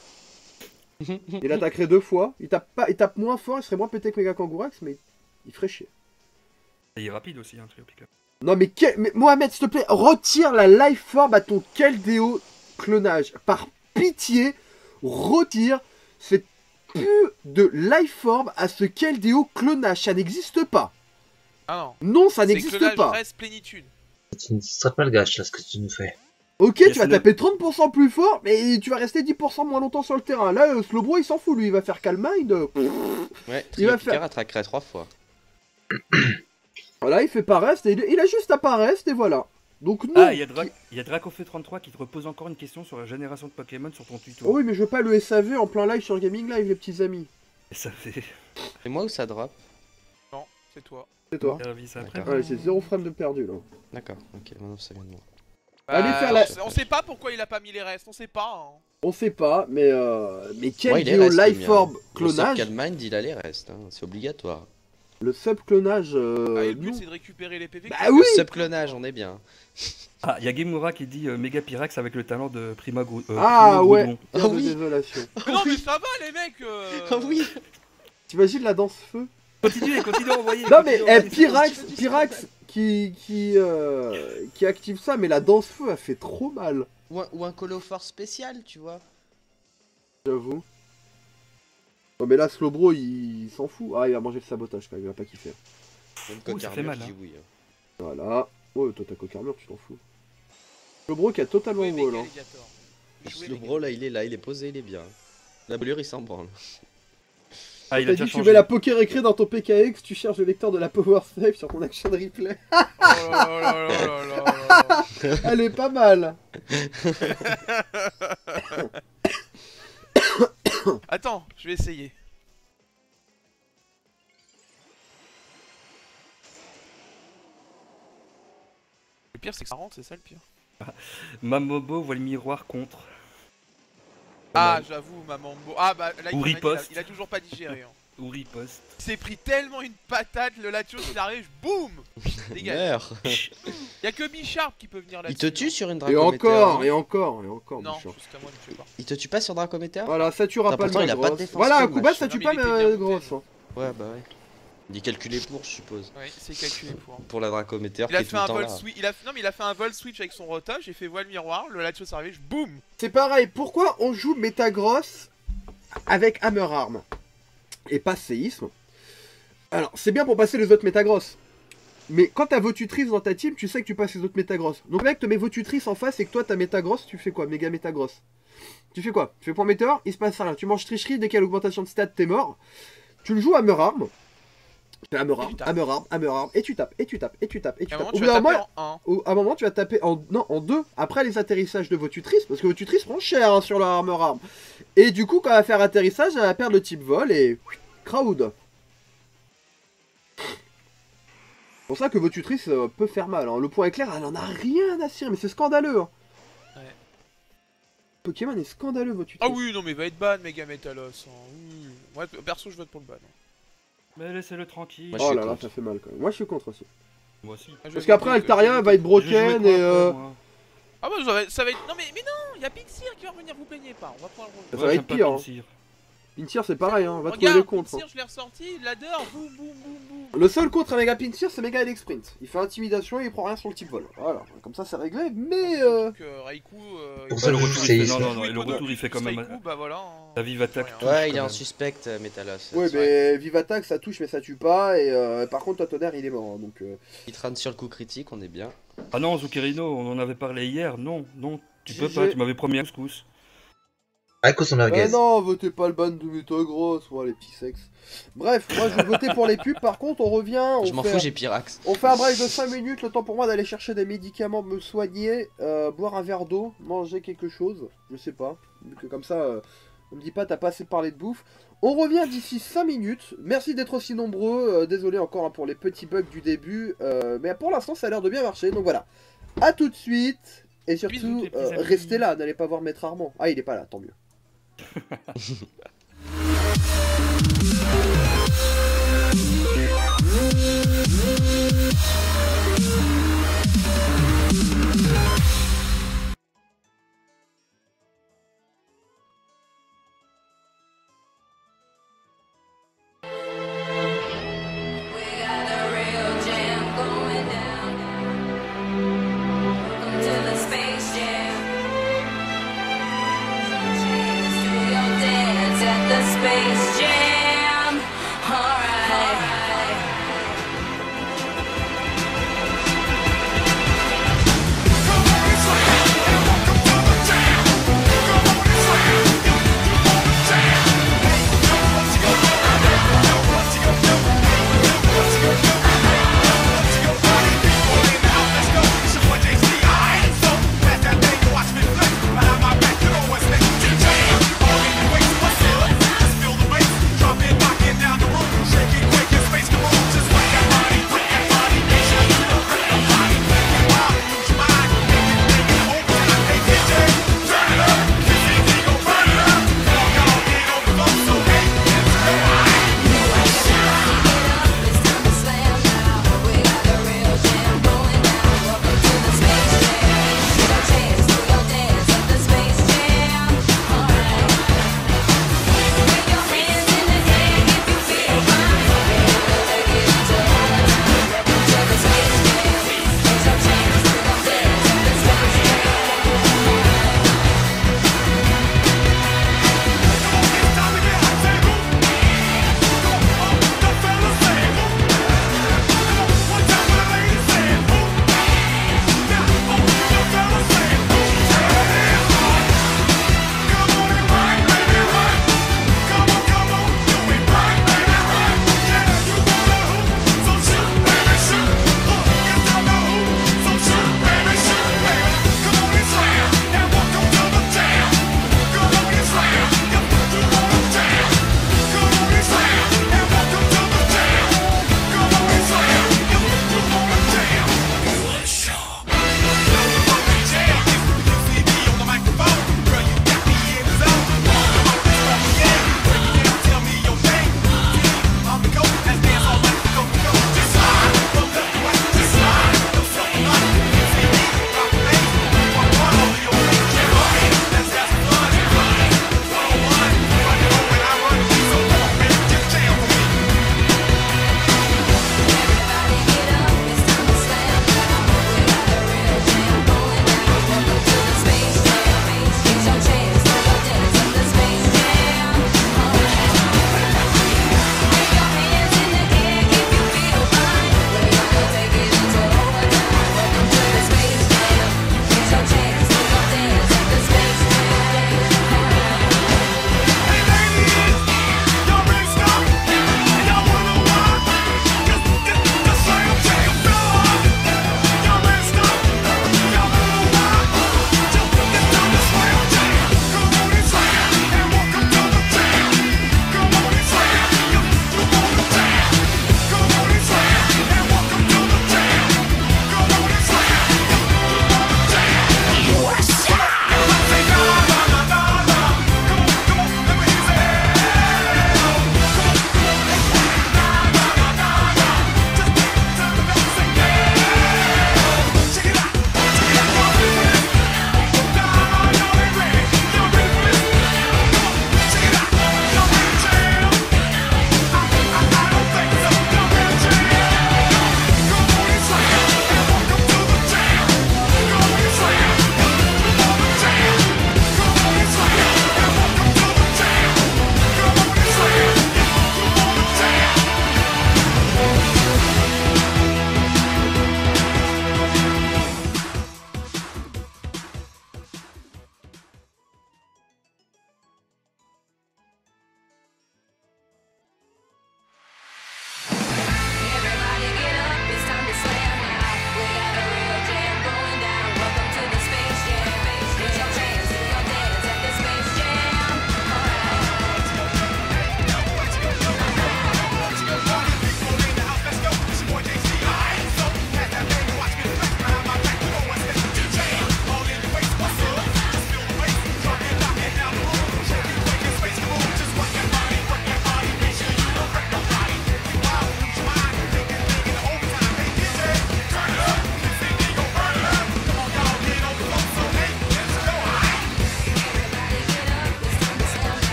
Il attaquerait deux fois, il tape, pas, il tape moins fort, il serait moins pété que Mega Kangourax, mais il ferait chier. Il est rapide aussi, un trio piqueur. Non mais, quel... mais Mohamed, s'il te plaît, retire la life form à ton Keldeo clonage. Par pitié, retire cette pu de life form à ce Keldeo clonage, ça n'existe pas. Ah non. Non, ça C'est n'existe clonage pas. reste plénitude. C'est une stratmalgage là ce que tu nous fais. Ok, Yes, tu vas le- taper trente pour cent plus fort, mais tu vas rester dix pour cent moins longtemps sur le terrain. Là, euh, Slowbro, il s'en fout, lui, il va faire Calm Mind. euh, Ouais, Il va Trio Piqueur faire- attaquerait trois fois. Voilà, il fait pas reste, et il, il a juste à pas reste, et voilà. Donc non. Ah, il y a, Dra... il y a Dracofeu trente-trois qui te repose encore une question sur la génération de Pokémon sur ton tuto. Oh oui, mais je veux pas le S A V en plein live sur Gaming Live, les petits amis. Et ça fait... C'est moi ou ça drop? Non, c'est toi. C'est toi. Service après. D'accord. Ouais, c'est zéro frame de perdu, là. D'accord, ok, maintenant ça vient de moi. Allez Bah, faire la- on sait- On sait pas pourquoi il a pas mis les restes, on sait pas. Hein. On sait pas, mais euh... Mais quel Moi, il est duo reste, le Life mien. Orb Mon clonage. Calmind, il a les restes, hein. C'est obligatoire. Le sub-clonage... Ah, Euh... et le but non. c'est de récupérer les P V. Bah que- oui. Sub-clonage, on est bien. Ah, il y a Gamura qui dit euh, Méga Pyrax avec le talent de Prima Grou... euh, Ah, Primo ouais. Groudon. Terre Ah de oui. désolation. Mais non, mais ça va les mecs. euh, Ah oui. T'imagines la danse feu? Continuez, continuez à envoyer. Non mais continuez à eh, envoyer. Pyrax, Pyrax qui qui euh, qui active ça, mais la danse feu elle fait trop mal, Ou un, ou un colophore spécial, tu vois. j'avoue. Non mais là Slowbro il, il s'en fout. Ah il va manger le sabotage quand même, il va pas kiffer. Même Ouh, ça fait Cocarmure mal, dit hein. oui. hein. Voilà. Ouais toi t'as cocarmure, tu t'en fous. Slowbro qui a totalement Oui, mais wall hein. Alligator. Jouer Le Mega- bro là, il est là, il est posé, il est bien. La brûlure, il s'en branle. Ah, il a T'as déjà dit tu changé. mets la Pokérécré dans ton P K X, tu cherches le lecteur de la Power Save sur ton action de replay. Oh là là là là là là là. Elle est pas mal. Attends, je vais essayer. Le pire c'est que ça rentre, c'est ça le pire. Mamobo voit le miroir contre. Ah, j'avoue, maman. Bo- Ah, bah là, il, Ou il a, riposte. il a toujours pas digéré. Hein. Ou riposte. Il s'est pris tellement une patate, le Latios il arrive, boum. Dégage. Meurs. Y'a que Bicharp qui peut venir Il là-dessus. te tue sur une Et Dracométéore. encore, non et encore, et encore. Non, Bichon. jusqu'à moi, il me fait pas. Il te tue pas sur Dracométéore? Voilà, ça tuera Putain, pas le pourtant, il a pas de Magros. défense Voilà, un comme coup bas, machin. ça Non, tue mais pas il était le bien Magros. monté, hein. Ouais, bah ouais. Il est calculé pour, je suppose. Oui, c'est calculé pour. Pour la Dracométéore Il a qui est tout fait le un temps vol là. switch. Il a... Non, mais il a fait un vol switch avec son rota. J'ai fait voile miroir. Le Latios arrive, boum. C'est pareil, pourquoi on joue Metagross avec Hammer Arm et pas Séisme? Alors, c'est bien pour passer les autres Metagross. Mais quand t'as Votutrice dans ta team, tu sais que tu passes les autres Metagross. Donc le mec te met Votutrice en face et que toi t'as Metagross, tu fais quoi? Méga Metagross. Tu fais quoi? Tu fais point Météore, il se passe rien. Tu manges tricherie, dès qu'il y a l'augmentation de stats, t'es mort. Tu le joues Hammer Arm. Tu fais Hammer Et Arm, tu tapes. Hammer Arm, Hammer Arm, et tu tapes, et tu tapes, et tu tapes, et tu À un tapes. moment, Au tu bout vas d'un taper moment, en un. au- à un moment, tu vas taper en, non, en deux après les atterrissages de Votutrice, parce que Votutrice prend cher hein, sur leur armor arm. Et du coup, quand elle va faire atterrissage, elle va perdre le type vol et crowd. C'est pour ça que Votutrice euh, peut faire mal. hein. Le point éclair, elle en a rien à cirer, mais c'est scandaleux. hein. Ouais. Pokémon est scandaleux, Votutrice. Ah oui, non, mais va être ban, Mega Metalos. hein. Oui. Moi, perso, je vote pour le ban. hein. Mais laissez-le tranquille. Moi, je Oh suis là là, contre. ça fait mal quand même. Moi, je suis contre aussi. Moi aussi. Ah, je Parce vais qu'après, voter, Altaria je vais va être voter. J'ai joué broken quoi et... après, Euh... moi Ah, bah, ça va, ça va être. Non, mais, mais non, y'a Pinsir qui va revenir, vous plaignez pas. On va prendre le Ça rôle. va Ouais, être j'aime pas pire, hein. Pinsir. Pinsir, c'est pareil, hein. on va trouver Regarde, les contres. hein. Pinsir, je l'ai ressorti, ladder, boum, boum, boum, boum. Le seul contre à Mega Pinsir, c'est Mega Elec Sprint. Il fait intimidation et il prend rien sur le type vol. Voilà, comme ça c'est réglé, mais... Euh... Donc, euh, Raikou. Euh, Pour il- ça, le le retour, c'est- il fait... Non, non, non, Oui, et le Kodo, retour, il fait quand même... Raikou, bah voilà. hein. La vive attaque. Rien. touche Ouais, il quand est en même. suspect, euh, Metalos. Ouais, Ouais. mais Vive Attack ça touche mais ça tue pas, et euh, par contre, toi tonnerre il est mort, hein, donc... Euh... Il trône sur le coup critique, on est bien. Ah non, Zuccherino, on en avait parlé hier. Non, non, tu peux G G. pas, tu m'avais promis un couscous. À cause de son Bah merguez. non, votez pas le ban de Metagross, ouais, les petits sexes. Bref, moi je vais voter pour les pubs, par contre on revient, on Je m'en fait... fous, j'ai Pyrax. On fait un break de cinq minutes, le temps pour moi d'aller chercher des médicaments, me soigner, euh, boire un verre d'eau, manger quelque chose, je sais pas. Vu que comme ça, euh, on me dit pas t'as pas assez parlé de bouffe. On revient d'ici cinq minutes, merci d'être aussi nombreux, euh, désolé encore hein, pour les petits bugs du début, euh, mais pour l'instant ça a l'air de bien marcher, donc voilà. A tout de suite, et surtout, Bisous, les petits euh, amis. restez là, n'allez pas voir Maître Armand. Ah il est pas là, tant mieux.